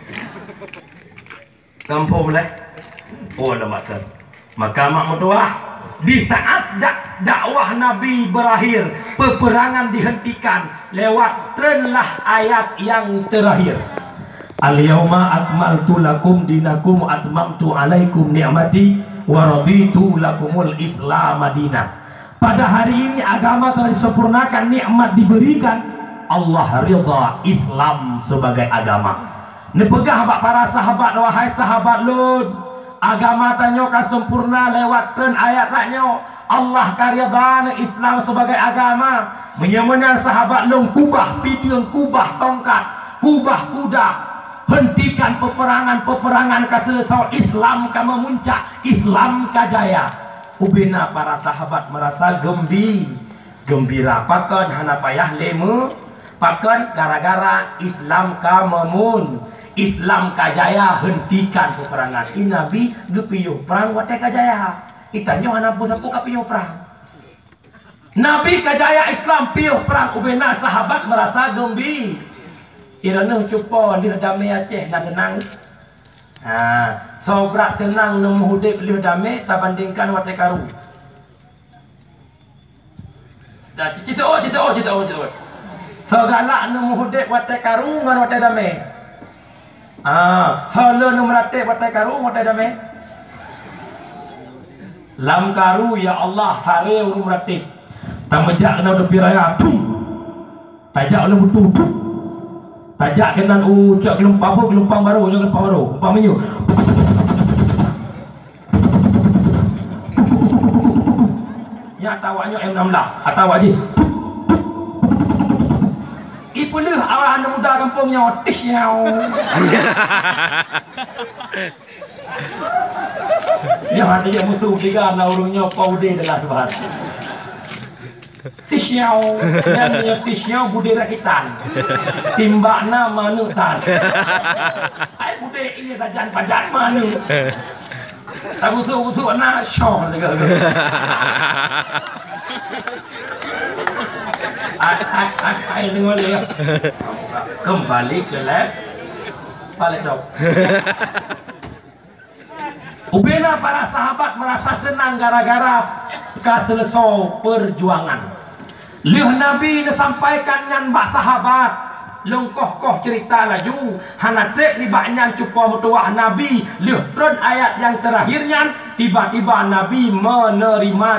Kampung lah. Oh lama san. Maka mak mertua di saat dakwah Nabi berakhir, peperangan dihentikan lewat trenlah ayat yang terakhir. Al-yauma akmaltu lakum dinakum wa atmamtu alaikum ni'mati wa raditu lakumul Islam madinah. Pada hari ini agama telah disempurnakan, nikmat diberikan, Allah ridha Islam sebagai agama. Nepegah bak para sahabat, wahai sahabat Lut, agama tanyo ka sempurna lewat tren ayat tanyo. Allah karidha Islam sebagai agama. Menyemanya sahabat Lut kubah pidion, kubah tongkat, kubah kuda. Hentikan peperangan ka selesai. Islam ka memuncak, Islam ka jaya. Ubina para sahabat merasa gembira pakan hana payah lemu pakan gara-gara Islam ka memun, Islam ka jaya, hentikan peperangan. Ini Nabi gepiyuh perang wate ka jaya. Itanyo hana pusapu ka piyuh perang. Nabi ka jaya, Islam piyuh perang. Ubina sahabat merasa gembira. Irana cupa dia damai Aceh dan tenang. Sobrak senang nemu hudip liu damai tak bandingkan wate karu. Dah cita. So galak nemu hudip wate karu ngan wate damai. So le nemu ratib wate karu wate damai. Lam karu ya Allah sare urung ratib. Tak mejak kena depi raya. Tajak oleh butuh. Tajak kenan ucap gelompang apa, gelompang baru, gelompang menyu. Ya tawaknya M16, atau aje. Ipulih awak anak muda kampungnya otis nyau. Yang ada yang musuh tiga anak urungnya paude dalam tuhan. Tisnyau, dan tisnyau bude rakitan, timbakna manutan. Ai bude iya kajan pajan manu. Tak butuh anak syok juga. Ai dengar dia. Kembali ke lab. balik dong. Ubena para sahabat merasa senang gara-gara selesai perjuangan. Lihat Nabi disampaikan dengan bak sahabat. Lengkoh-koh cerita laju. Hanatek libaknya cupa mutuah Nabi. Lihat turun ayat yang terakhirnya. Tiba-tiba Nabi menerima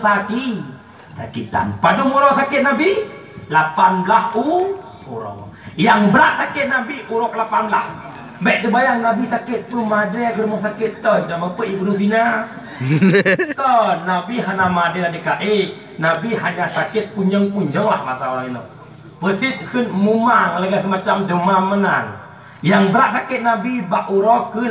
sakitan. Pada umur sakit Nabi 18 urang. Yang berat sakit Nabi uruk 18. Baik terbayang Nabi sakit tu madai ke rumah sakit tu dah mampu ibu zina. Tu Nabi hanya madai dekat Nabi hanya sakit punjang-punjang lah masalah ini. Persit kun mumang lagi semacam demam menang. Yang berat sakit Nabi ba'ura ke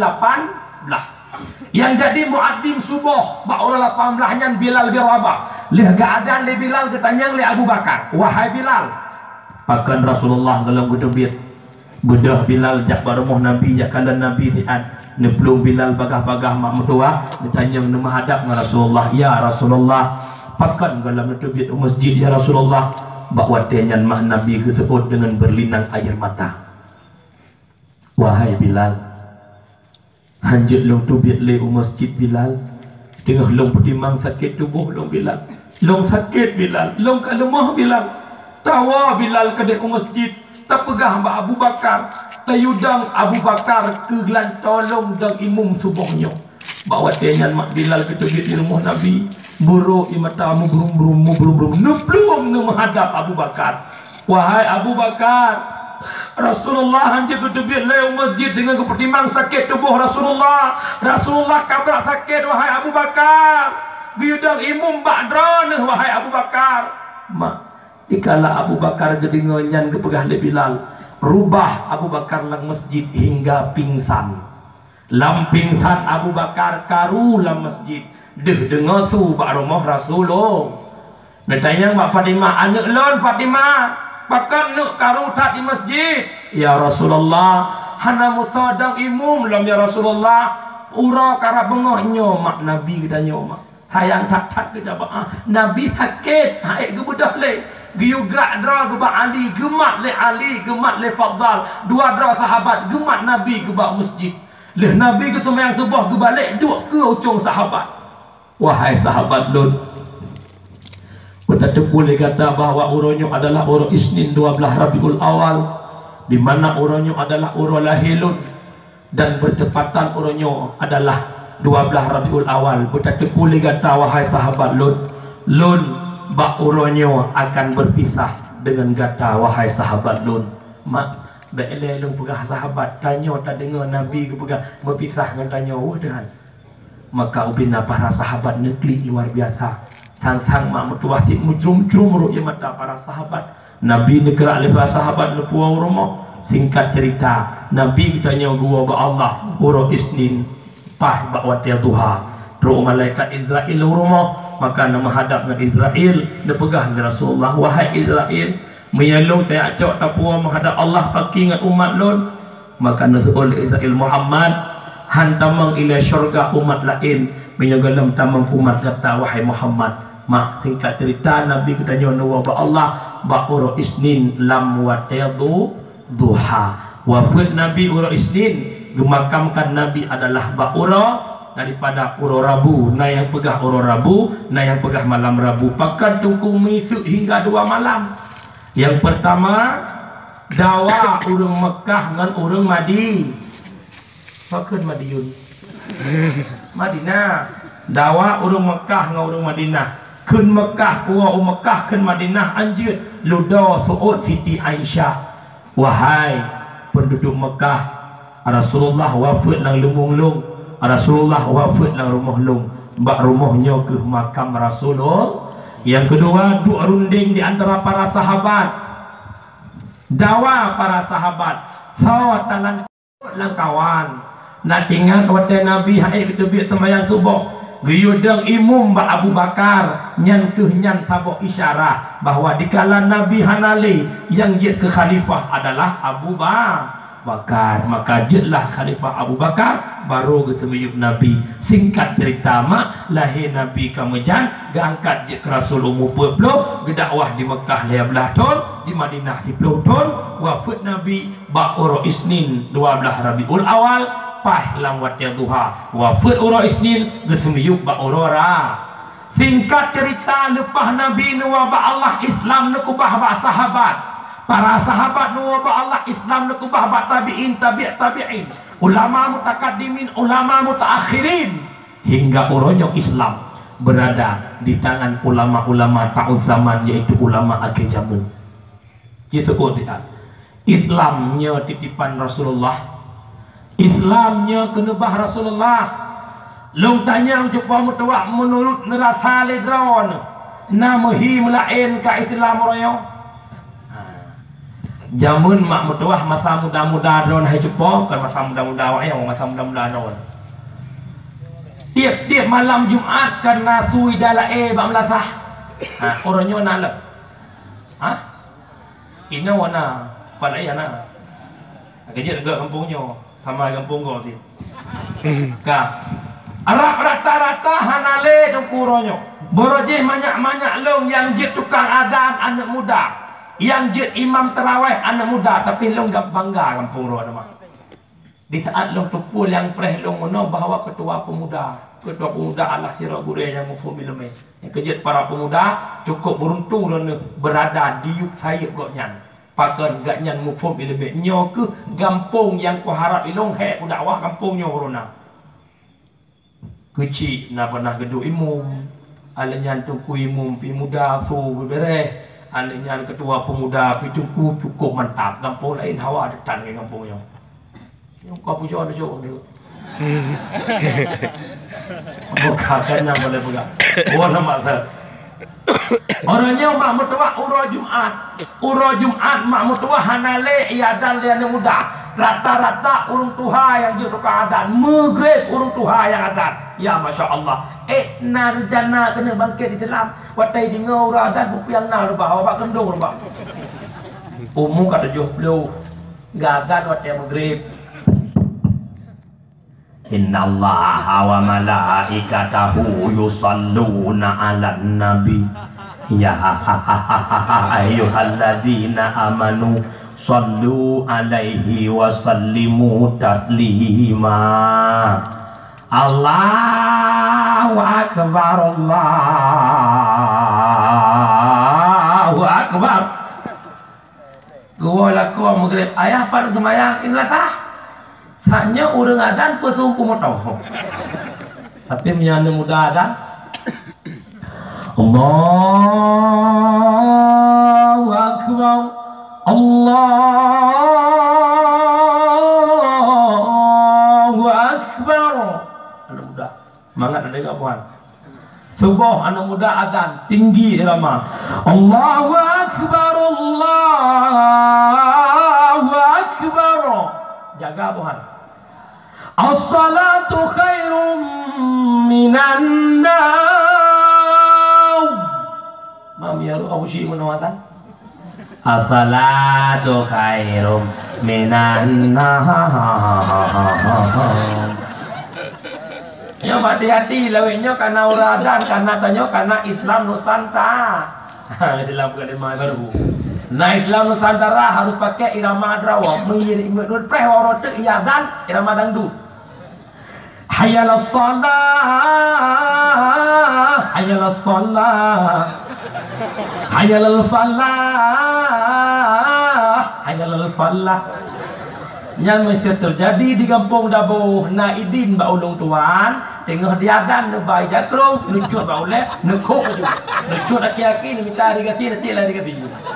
18. Yang jadi muadzim subuh ba'ura 18 nya Bilal bin Rabah. Lihat keadaan le Bilal ketanya le Abu Bakar. Wahai Bilal. Bahkan Rasulullah dalam gedebit budah Bilal jak barumuh Nabi jak kalan Nabi tiat neplung Bilal bagah-bagah mak mertua ditanya nama hadap dengan Rasulullah. Ya Rasulullah, pakan dalam gedebit masjid ya Rasulullah bak watenyan mak Nabi kesebut dengan berlinang air mata. Wahai Bilal, hanjut long tubit le masjid Bilal tengah long pertimang sakit tubuh long Bilal. Long sakit Bilal, long kalemah Bilal. Tawa Bilal ke dek masjid, tak pegah Mbak Abu Bakar, tayudang Abu Bakar ke gelan tolong dan imum subuhnya. Bawa tenyan mak Bilal ke tubit di rumah Nabi, buruk imatamu brum nuplung menghadap Abu Bakar. Wahai Abu Bakar, Rasulullah hanjir ke tubit le masjid dengan kepertimbangan sakit tubuh Rasulullah. Rasulullah kabrak sakit wahai Abu Bakar. Guyudang imum ba'dran wahai Abu Bakar. Mak dikala Abu Bakar jadi ngonyan kepegah le Bilal, rubah Abu Bakar lang masjid hingga pingsan. Lam pingsan Abu Bakar karu lam masjid. Deh dengar tu bak rumah Rasulullah. Natanya mak Fatimah, anak lon Fatimah, pakan nak karu tak di masjid. Ya Rasulullah, hana musadang imum lam ya Rasulullah. Ura kara bengahnya mak Nabi katanya mak. Hayang tak ke jabah Nabi sakit haik ke budak le giu gerak dra ke bak Ali gemat le Fadal dua dra sahabat gemat Nabi ke bak masjid le Nabi ke sembahyang subuh ke balik duk ke ujung sahabat. Wahai sahabat Lun, kita boleh kata bahawa uronyo adalah uro Isnin 12 Rabiul Awal, di mana uronyo adalah uro Lahilun dan bertepatan uronyo adalah 12 Rabiul Awal. Berkata boleh kata wahai sahabat Lun bak uronyo akan berpisah dengan kata wahai sahabat Lun. Mak baiklah Lun pegah sahabat tanya tak dengar Nabi ke pegah berpisah dengan tanya dan maka ubina para sahabat neklik luar biasa. Tang-tang mak mutuwasit mujrum-jrum ru'ya mata para sahabat. Nabi negerak lepas sahabat lepuang rumah. Singkat cerita, Nabi tanya gua ba Allah uro Isnin pah bak watia duha. Roh malaikat Israel rumah, maka nama hadap dengan Israel dia pegang dengan Rasulullah. Wahai Israel, menyalung tak acok tapua menghadap Allah paki dengan umat lon. Maka nasul Israel Muhammad hantamang ila syurga umat lain menyogalam tamang umat kata wahai Muhammad. Mak singkat cerita Nabi katanya nawa ba Allah ba uro Isnin lam watia duha. Wafat Nabi uro Isnin, gemakamkan Nabi adalah ba'ura daripada uro Rabu. Nah yang pegah uro Rabu, nah yang pegah malam Rabu. Pakan tungku misuk hingga 2 malam. Yang pertama dawa urung Mekah dengan urung Madi. Pakan Madiun Madinah. Dawa urung Mekah dengan urung Madinah. Kun Mekah puwa Mekah kun Madinah anjir luda su'ud Siti Aisyah. Wahai penduduk Mekah, Rasulullah wafat nang lumung-lung, Rasulullah wafat nang rumah lung, bak rumahnya ke makam Rasulullah. Yang kedua, duk runding di antara para sahabat, dawa para sahabat, sawatalan lang kawan. Nak tinggal wate Nabi hai ketebit sembahyang subuh. Guyudang imum bak Abu Bakar nyan ke nyan sabok isyarah bahawa dikala Nabi hanali yang jadi ke khalifah adalah Abu Bakar. Maka jetlah Khalifah Abu Bakar baru ke semuyup Nabi. Singkat cerita mak, lahir Nabi Kamejan, geangkat je ke Rasul umur 20, gedakwah di Mekah 15 tahun, di Madinah 10 tahun, wafat Nabi Ba'uro Isnin 12 Rabiul Awal, pah lamwat yang duha, wafat Uro Isnin ke semuyup Ba'urora. Singkat cerita, lepas Nabi nuwabah Allah Islam nekubah bak sahabat, para sahabat nuwabah Allah Islam nekubah bak tabi'in, tabi'in, ulama mutakaddimin, ulama mutaakhirin, hingga uronyok Islam berada di tangan ulama-ulama ta'ud zaman, yaitu ulama akhir zaman. Gitu kok tidak. Islamnya titipan Rasulullah, Islamnya kenebah Rasulullah. Long tanya jumpa mutuak menurut nerasa ledron namahi melain ka Islam royo. Jamun mak mutuah masa muda-muda don hai jumpa kan masa muda-muda awak yang masa muda-muda don. Tiap-tiap malam Jumaat karena sui dalae bak melasah. Orangnya nala. Ina wana palayana. Kerja dekat kampungnya sama kampung kau sih. Ka Arab rata-rata hanale dengkuronyo. Borojeh banyak-banyak long yang jid tukang adan anak muda, yang jid imam terawih anak muda, tapi long gak bangga kampung ro nama. Di saat long tupul yang preh long ngono bahawa ketua pemuda Allah sira gure yang mufhum ilmu. Yang kejit para pemuda cukup beruntung long berada di yuk saya kok nyan. Pakan gak nyan mufhum ilmu nyo ke gampung yang ku harap ilong he ku dakwah kampung nyo corona. Kecil nak pernah geduk imum, alenyan tungku imum pi muda su bereh, alenyan ketua pemuda pi tungku cukup mantap. Kampung lain hawa detan ke kampungnya. Yang kau puja ada jauh ni. Bukan yang boleh buka. Oh nama saya. Orangnya mak mutua uro Jumat mak mutua hanale iadan liane muda. Rata-rata urung tuha yang jadi keadaan maghrib urung tuha yang adat. Ya Masya Allah. Narjana kena bangkit di dalam watai di ngau adat bupiang na rubah awak kendung rubah. Umum kata johlo gagal watai maghrib. Inna Allah wa malaikatahu yusalluna ala nabi. Ya ayyuhalladzina amanu sallu alaihi wa sallimu taslima. Allahu akbar, Allahu akbar. Gua laku maghrib ayah pada semayang inilah sah. Sahnya urang adan pesungku motoh. Tapi menyana muda adan. Allahu akbar, Allahu akbar. Anak muda semangat ada enggak puan? Subuh anak muda adan tinggi irama. Allahu akbar, Allahu akbar. Jaga puan. As-salatu khairum minan naum. Mam ya lu awsi menawatan. As-salatu khairum minan naum. Ya hati-hati lawinnya karena uradan, karena tanyo karena Islam Nusantara. Dalam kalimat baru. Nah Islam Nusantara harus pakai irama drawa, menurut preh warot iadan irama dangdut. Hayyalas shalah, hayyalas shalah, hayyalal falah, hayyalal falah. Yang masih terjadi di kampung Dabuh Naidin ba ulung tuan tengah diadan nebai jakrong nucut ba oleh nekuk juga nucut aki-aki ni minta digati nanti lah digati.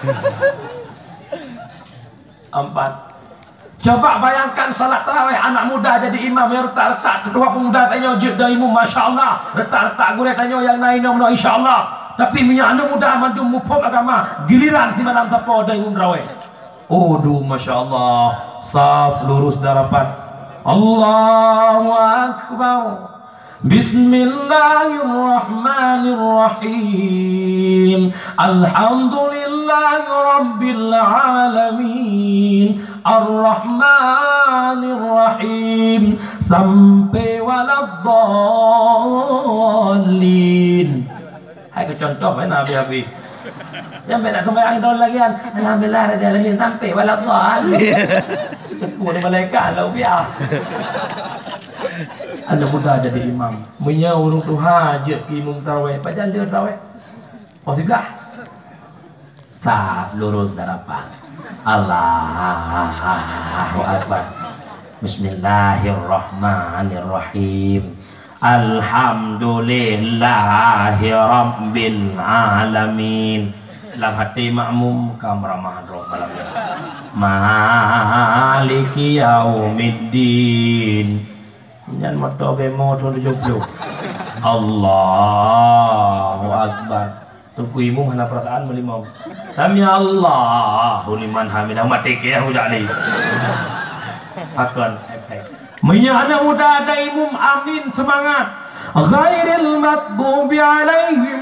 Empat. Coba bayangkan salat tarawih anak muda jadi imam yang retak-retak ketua pemuda tanya jib dan imam masya-Allah retak-retak gure tanya yang lain nomor insya-Allah tapi minyak anak muda mandum mufhum agama giliran di malam tapo dan imam tarawih. Aduh Masya Allah. Saf lurus darapan. Allahu Akbar. Bismillahirrahmanirrahim. Bismillahirrahmanirrahim. Alhamdulillahirabbil alamin. Ar-Rahmanirrahim. Sampai waladdallin. Hai ke contoh mana Nabi. Jangan nak sembahyang tahun lagi kan. Alhamdulillah rabbil alamin sampai waladdallin. Pun malaikat lah biar. Anda muda jadi imam. Punya urung Tuhan je ki imam tarawih. Baca dia tarawih. Oh sebelah. Tak lurus harapan. Allahu Akbar. Bismillahirrahmanirrahim. Alhamdulillahi rabbil alamin. Dalam hati makmum kaum ramahan roh malam ini. Maliki yaumiddin. Jangan motor bemo tu 70. Allahu Akbar. Tunggu ibu mana perasaan melimau. Sami Allahu liman hamidah. Mati ke yang udah ni. Akan. Punya anak muda ada imam amin semangat. Ghairil maghdubi alaihim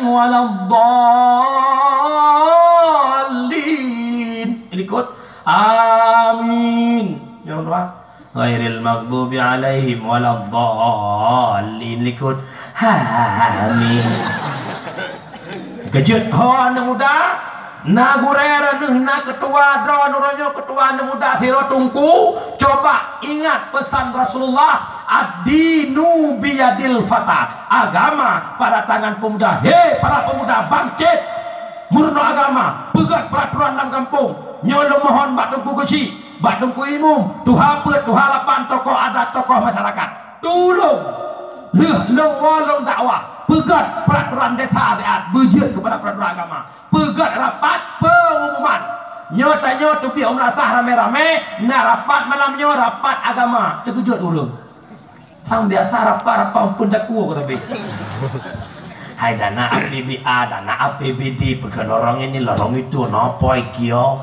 waladdallin. Ikut. Amin. Ya Allah. Ghairil maghdubi alaihim waladdallin. Ikut. Amin. Kejut ho anak muda. Na gurera na ketua dro nuronyo ketua anak muda siro tungku. Coba ingat pesan Rasulullah, ad-dinu biyadil fata. Agama pada tangan pemuda. Hei para pemuda, bangkit murno agama, pegat peraturan dalam kampung. Nyolo mohon bak tungku keci, bak tungku imum, tuha pet, tuha lapan tokoh adat, tokoh masyarakat. Tolong long dakwah, pegat peraturan desa adat, berjut kepada peraturan agama, pegat rapat pengumuman. Nyota biar merasa rame-rame, nak rapat malamnya rapat agama, terkejut dulu. Sang biasa rapat pun tak kuat tapi. Hai dana APBA, dana APBD, pegat lorong ini, lorong itu, nopoi kio.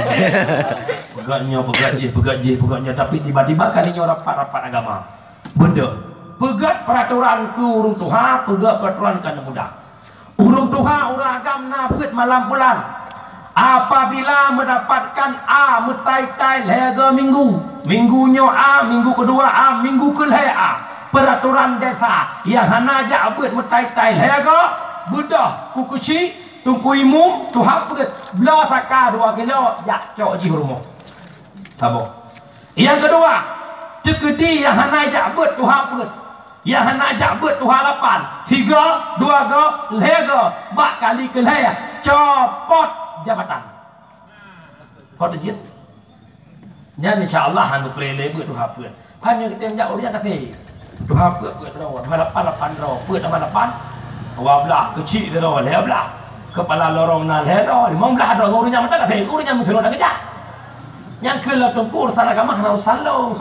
Pegatnya, tapi tiba-tiba kalinya rapat agama. Benda. Pegat peraturan ke urung Tuhan, pegat peraturan ke muda. Urung Tuhan, urang agam na pegat malam bulan. Apabila mendapatkan A metai-tai lega minggu, minggunya A, minggu kedua A, minggu kelih A. Peraturan desa yang hana aja abut metai-tai lega, budah kukuci, tungku imum, Tuhan pegat belah saka 2 kilo, jak cok di rumah. Sabo. Yang kedua, tekedi yang hana aja abut Tuhan pegat. Yang hendak jabut tu harapan 3, 2 go lega bak kali ke laya copot jabatan kau dah jit nyan insyaallah hanu plele buat tu hapun hanya kita menjak urang kata tu hapun buat rawon harapan ro buat harapan wablah kecil dia ro leblah kepala lorong na lero 15 ro urang mata kata urang mesti ro dah kejak yang kelak tungkur sana kamah rau salong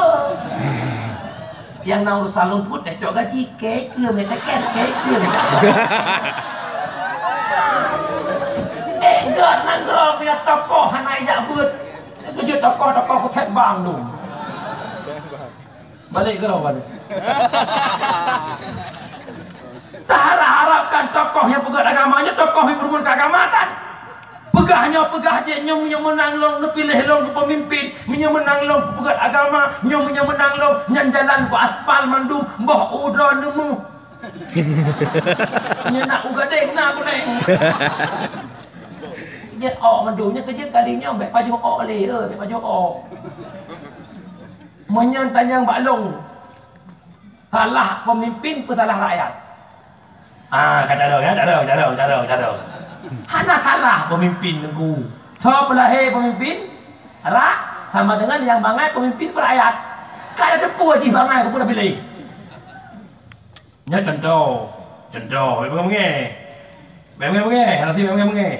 yang nak urus salon tu tak cok gaji kek ke mereka kek ke mereka enggak nanggro punya tokoh hanai jabut kerja tokoh ketek bang tu balik ke balik tak harapkan tokoh yang pegat agamanya tokoh yang berhubungan ke agamatan pegah je nyom menang long pilih long ke pemimpin menang long ke pegat agama nyom menang long nyan jalan ke aspal mandu mbah udra nemu nya nak ugadeng nak kuneng dia mandunya kerja kalinya baik baju le baik baju menyan tanyang baklong salah pemimpin ke salah rakyat kata dah hana salah pemimpin nengku. So pelahir pemimpin rak sama dengan yang bangai pemimpin rakyat. Kada depu aji bangai aku dah pilih. Nya contoh, menge. Nanti menge.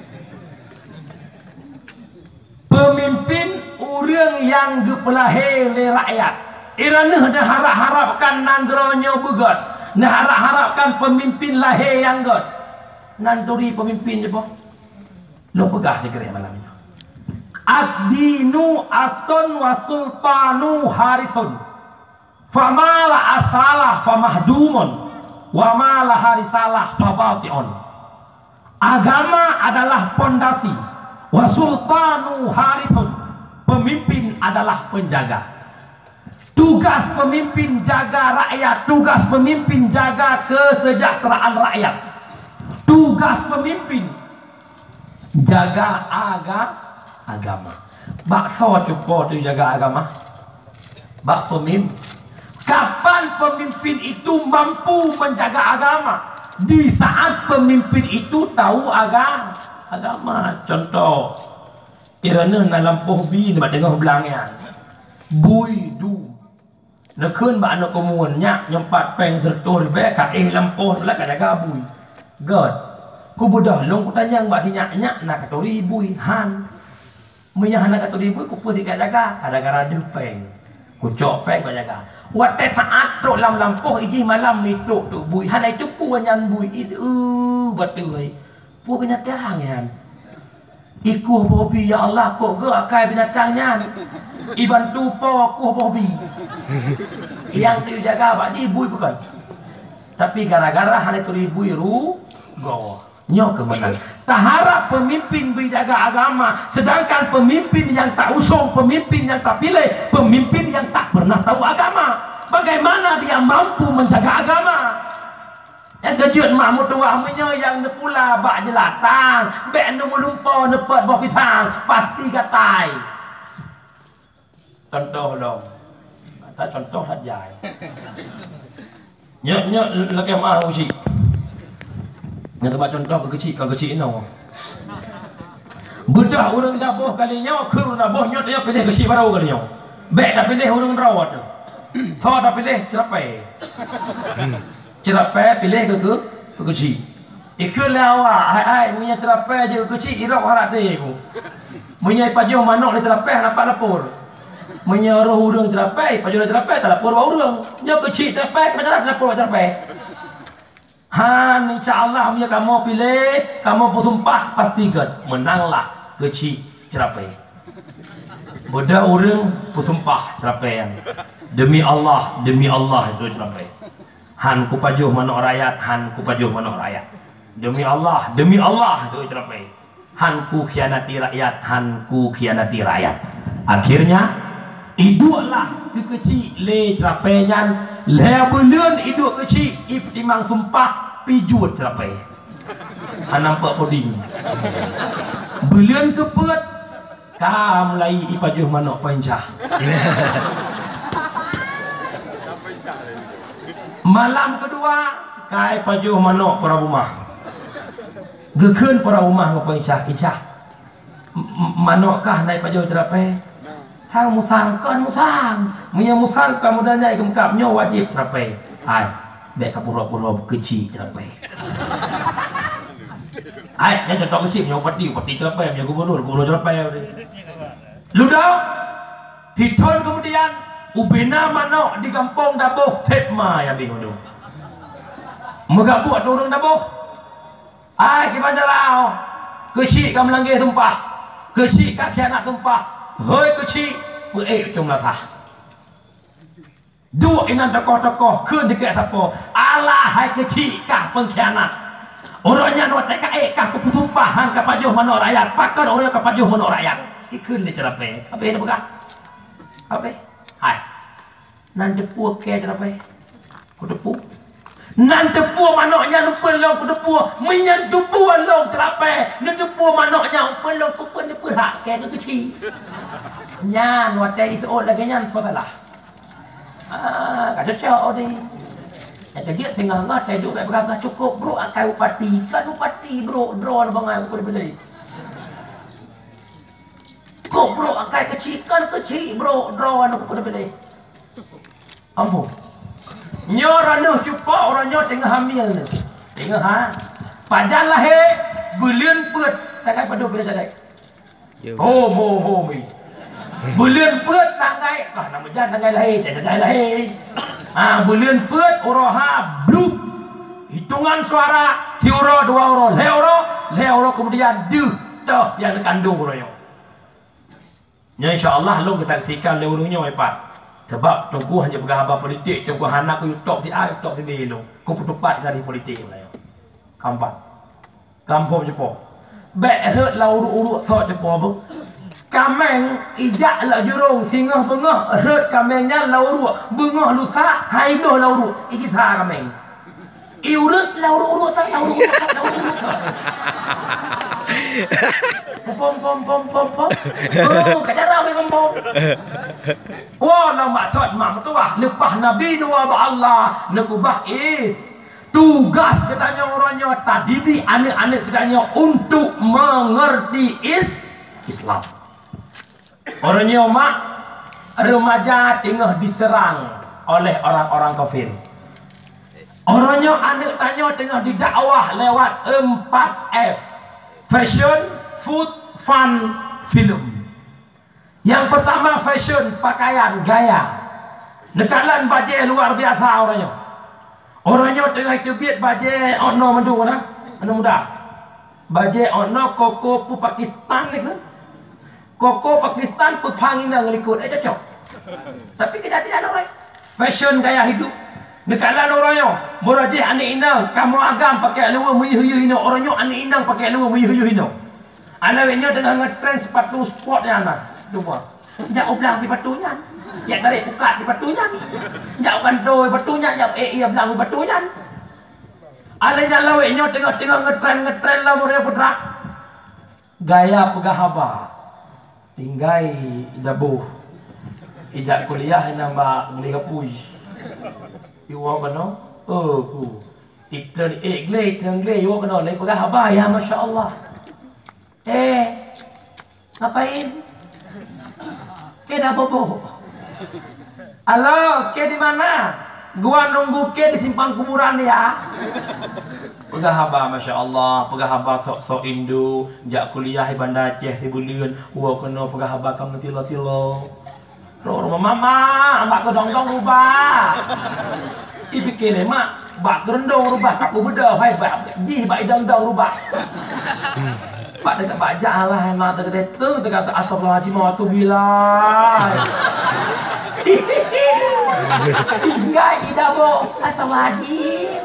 Pemimpin orang yang gepelahir le rakyat. Irana dah harap-harapkan nanggronyo begat. Nah harap-harapkan pemimpin lahir yang god. Nanturi pemimpin je boh. Lo pegah dia kira malam ini. Ad-dinu asun wa sultanu harithun. Famala asalah famahdumun. Wa mala harisalah fabati'un. Agama adalah pondasi. Wa sultanu harithun. Pemimpin adalah penjaga. Tugas pemimpin jaga rakyat. Tugas pemimpin jaga kesejahteraan rakyat. Tugas pemimpin jaga agama. Bakso cukup tu jaga agama. Bak pemimpin. Kapan pemimpin itu mampu menjaga agama? Di saat pemimpin itu tahu agama. Contoh, kerana dalam pohbi nak tengok belangnya. Bui du. Nak kun ba anak komun nyak nyempat peng sertur be ka lampoh lah ka jaga bui. God. Ku budah long ku tanya mbak si nyak nak katori bui han. Menyah nak katori bui ku putih ka jaga gara-gara de peng. Ku cok peng ka jaga. Wat teh saat tok lam lampoh iji malam ni tok tu bui han ai cupu nyan bui betul. Pu binatang yan. Iku hobi ya Allah kok ke akai binatangnya. Iban tupo ku hobi. Yang tu jaga bak di bui bukan. Tapi gara-gara han itu bui go. Nyok ke mana? Tak harap pemimpin berjaga agama, sedangkan pemimpin yang tak usung, pemimpin yang tak pilih, pemimpin yang tak pernah tahu agama, bagaimana dia mampu menjaga agama? Yang kejut mak mutuah punya yang nepula bak jelatan, bek nemulumpo nepet bawah pisang, pasti katai. Contoh dong. Kata contoh saja. Nyok lagi mah uji. Yang tempat contoh ke kecil no. Bedah orang dabuh kalinya, kerun dabuhnya dia pilih kecil baru kalinya. Bek dah pilih orang rawat tu. Thor dah pilih cerapai. Cerapai pilih ke kecil. Ikut lawa, hai punya cerapai je kecil irok harap dia aku. Punya pajuh manok dia cerapai dapat lapor. Menyeruh urang cerapai, pajuh cerapai tak lapor bau urang. Dia kecil cerapai macam mana lapor cerapai. Han insya-Allah punya kamu pilih, kamu bersumpah pastikan menanglah kecil cerapai. Budak orang bersumpah cerapai. Demi Allah itu cerapai. Han ku pajuh manok rakyat, han ku pajuh manok rakyat. Demi Allah itu cerapai. Han ku khianati rakyat, han ku khianati rakyat. Akhirnya iduklah ke kecil le cerapainya, le bulan iduk kecil timang sumpah pijut cerapai. Han nampak poding. Bulan kepet kam lai ipajuh manok pancah. Malam kedua kai pajuh manok para rumah. Gekeun para rumah ngapa icah. Manokkah naik pajuh cerapai? Sang musang kan musang. Munya musang kamu dan nyai gemkapnya wajib cerapai. Hai, bek kapura-pura kecil cerapai. Hai, yang contoh kecil punya pati cerapai, punya gubernur cerapai. Ludah Hiton kemudian ubena manok di kampung dabuh tepma ya bingung tu. Megabuk tu orang dabuh. Ai gimana lau? Kecil kamu langgar tumpah. Kecil kat khianat tumpah. Hoi kecil jumlah sah. Dua inan tokoh-tokoh ke dekat apa? Allah hai kecil kah pengkhianat. Orangnya nuat TKE kah keputusan ke pajuh manok rakyat. Pakar orang ke pajuh manok rakyat. Ikun dia cerapai. Apa ini bukan? Apa? Hai. Nan depu ke cerapai. Ku depu. Nan depu manoknya lupa long ku depu. Menyan depu long cerapai. Nan depu manoknya lupa long ku pun depu hak ke tu kecil. Nyan watai itu lagi nyan salah. Kata cakap ni. Yang dia tengah ngat duduk kat belakang cukup bro akai upati. Kan upati bro draw bangai aku beli. Kok bro akai kecil kan kecil bro draw aku beli. Ampun. Nyorano cukup orangnya tengah hamil ni. Tengah ha. Pajan lahir bulan put tangai padu bila sadai. Ho mi. Bulan put tangai nama jan tangai lahir, tangai lahir. Bulan put oroha blue. Hitungan suara tiuro 2 euro, le euro kemudian dah yang kandung royo. Ya insya-Allah long kita saksikan le urungnya wipat. Sebab tunggu hanya bergahabar politik, tunggu anak ku tok si A, tok si B lo. Ku putupat dari politik lah yo. Kampat. kampung Jepang. Bek heret la urut-urut sok Jepang pun. Kameng ijak la jurung singah bengah heret kamengnya la urut bengah lusa haidoh la urut iki sa kameng. Urut la urut tak la urut la urut. Pom. Oh, kajarang ni pom. Wah, nama sot mak tuah lepas Nabi dua Allah nakubah is tugas katanya orangnya tadidi anak-anak katanya untuk mengerti Islam. Orangnya mak remaja tengah diserang oleh orang-orang kafir. Orangnya anak tanya tengah didakwah lewat 4F. Fashion, food, fun, film. Yang pertama fashion, pakaian, gaya. Nekalan baju luar biasa orangnya. Orangnya tengah terbit baju ono mandu mana? Anu muda. Baju ono koko pu Pakistan ni kan. Koko Pakistan pu pangina ngelikut cocok. Tapi kejadian orang. Fashion gaya hidup. Nekalan orangnya, morajih anak inang, kamu agam pakai luar muyuh-muyuh ino. Orangnya anak inang pakai luar muyuh-muyuh ino. Anaknya tengah ngetrend sepatu sport yang anak. Cuba. Jak oblang di batunya. Jak tarik buka di batunya. Jak kantoi batunya, jak ia belang di batunya. Alanya laweknya tengah-tengah ngetrend lah murid putra. Gaya pegahaba. Tinggai dabuh. Ijak kuliah nama beli kapui. Iwa kena, ku. Iklan iwa kena, lagi pegahaba ya, masya Allah. Ngapain? Dah bobo. Halo, di mana? Gua nunggu di simpang kuburan ya. Pegahaba, masya Allah. Pegahaba sok Indo. Jak kuliah di Bandar Aceh sebulan. Gua kena pegahaba kamu tilo-tilo. Rumah mama, mak kedong-dong rubah. Dipikir mak, bak gerendong rubah tak beda, hai bak idang-dong rubah. Pak dekat baca lah mak dekat tu dekat astagfirullahalazim wa tubillah. Enggak ida bo, astagfirullahalazim.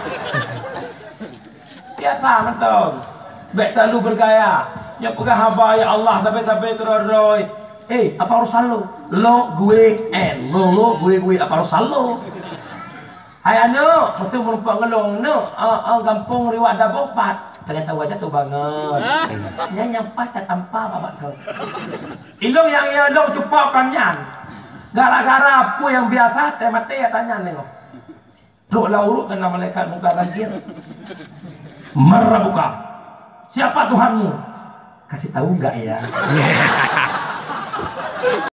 Biasa betul. Bek terlalu bergaya. Yang pegahaba ya Allah sampai teroroi. Apa urusan lo? Lo gue lo gue apa urusan lo? Hai anu, mesti merupakan ngelong no, gampung riwak dah bopat. Dengan tahu aja tu banget. Yang nyampa tak tanpa bapak tu. Ilong yang ilong cupak kanyan. Gara-gara apa yang biasa teh mati ya tanya nih lo. Truk lauruk kena malaikat muka banjir. Merabuka. Siapa Tuhanmu? Kasih tahu enggak ya?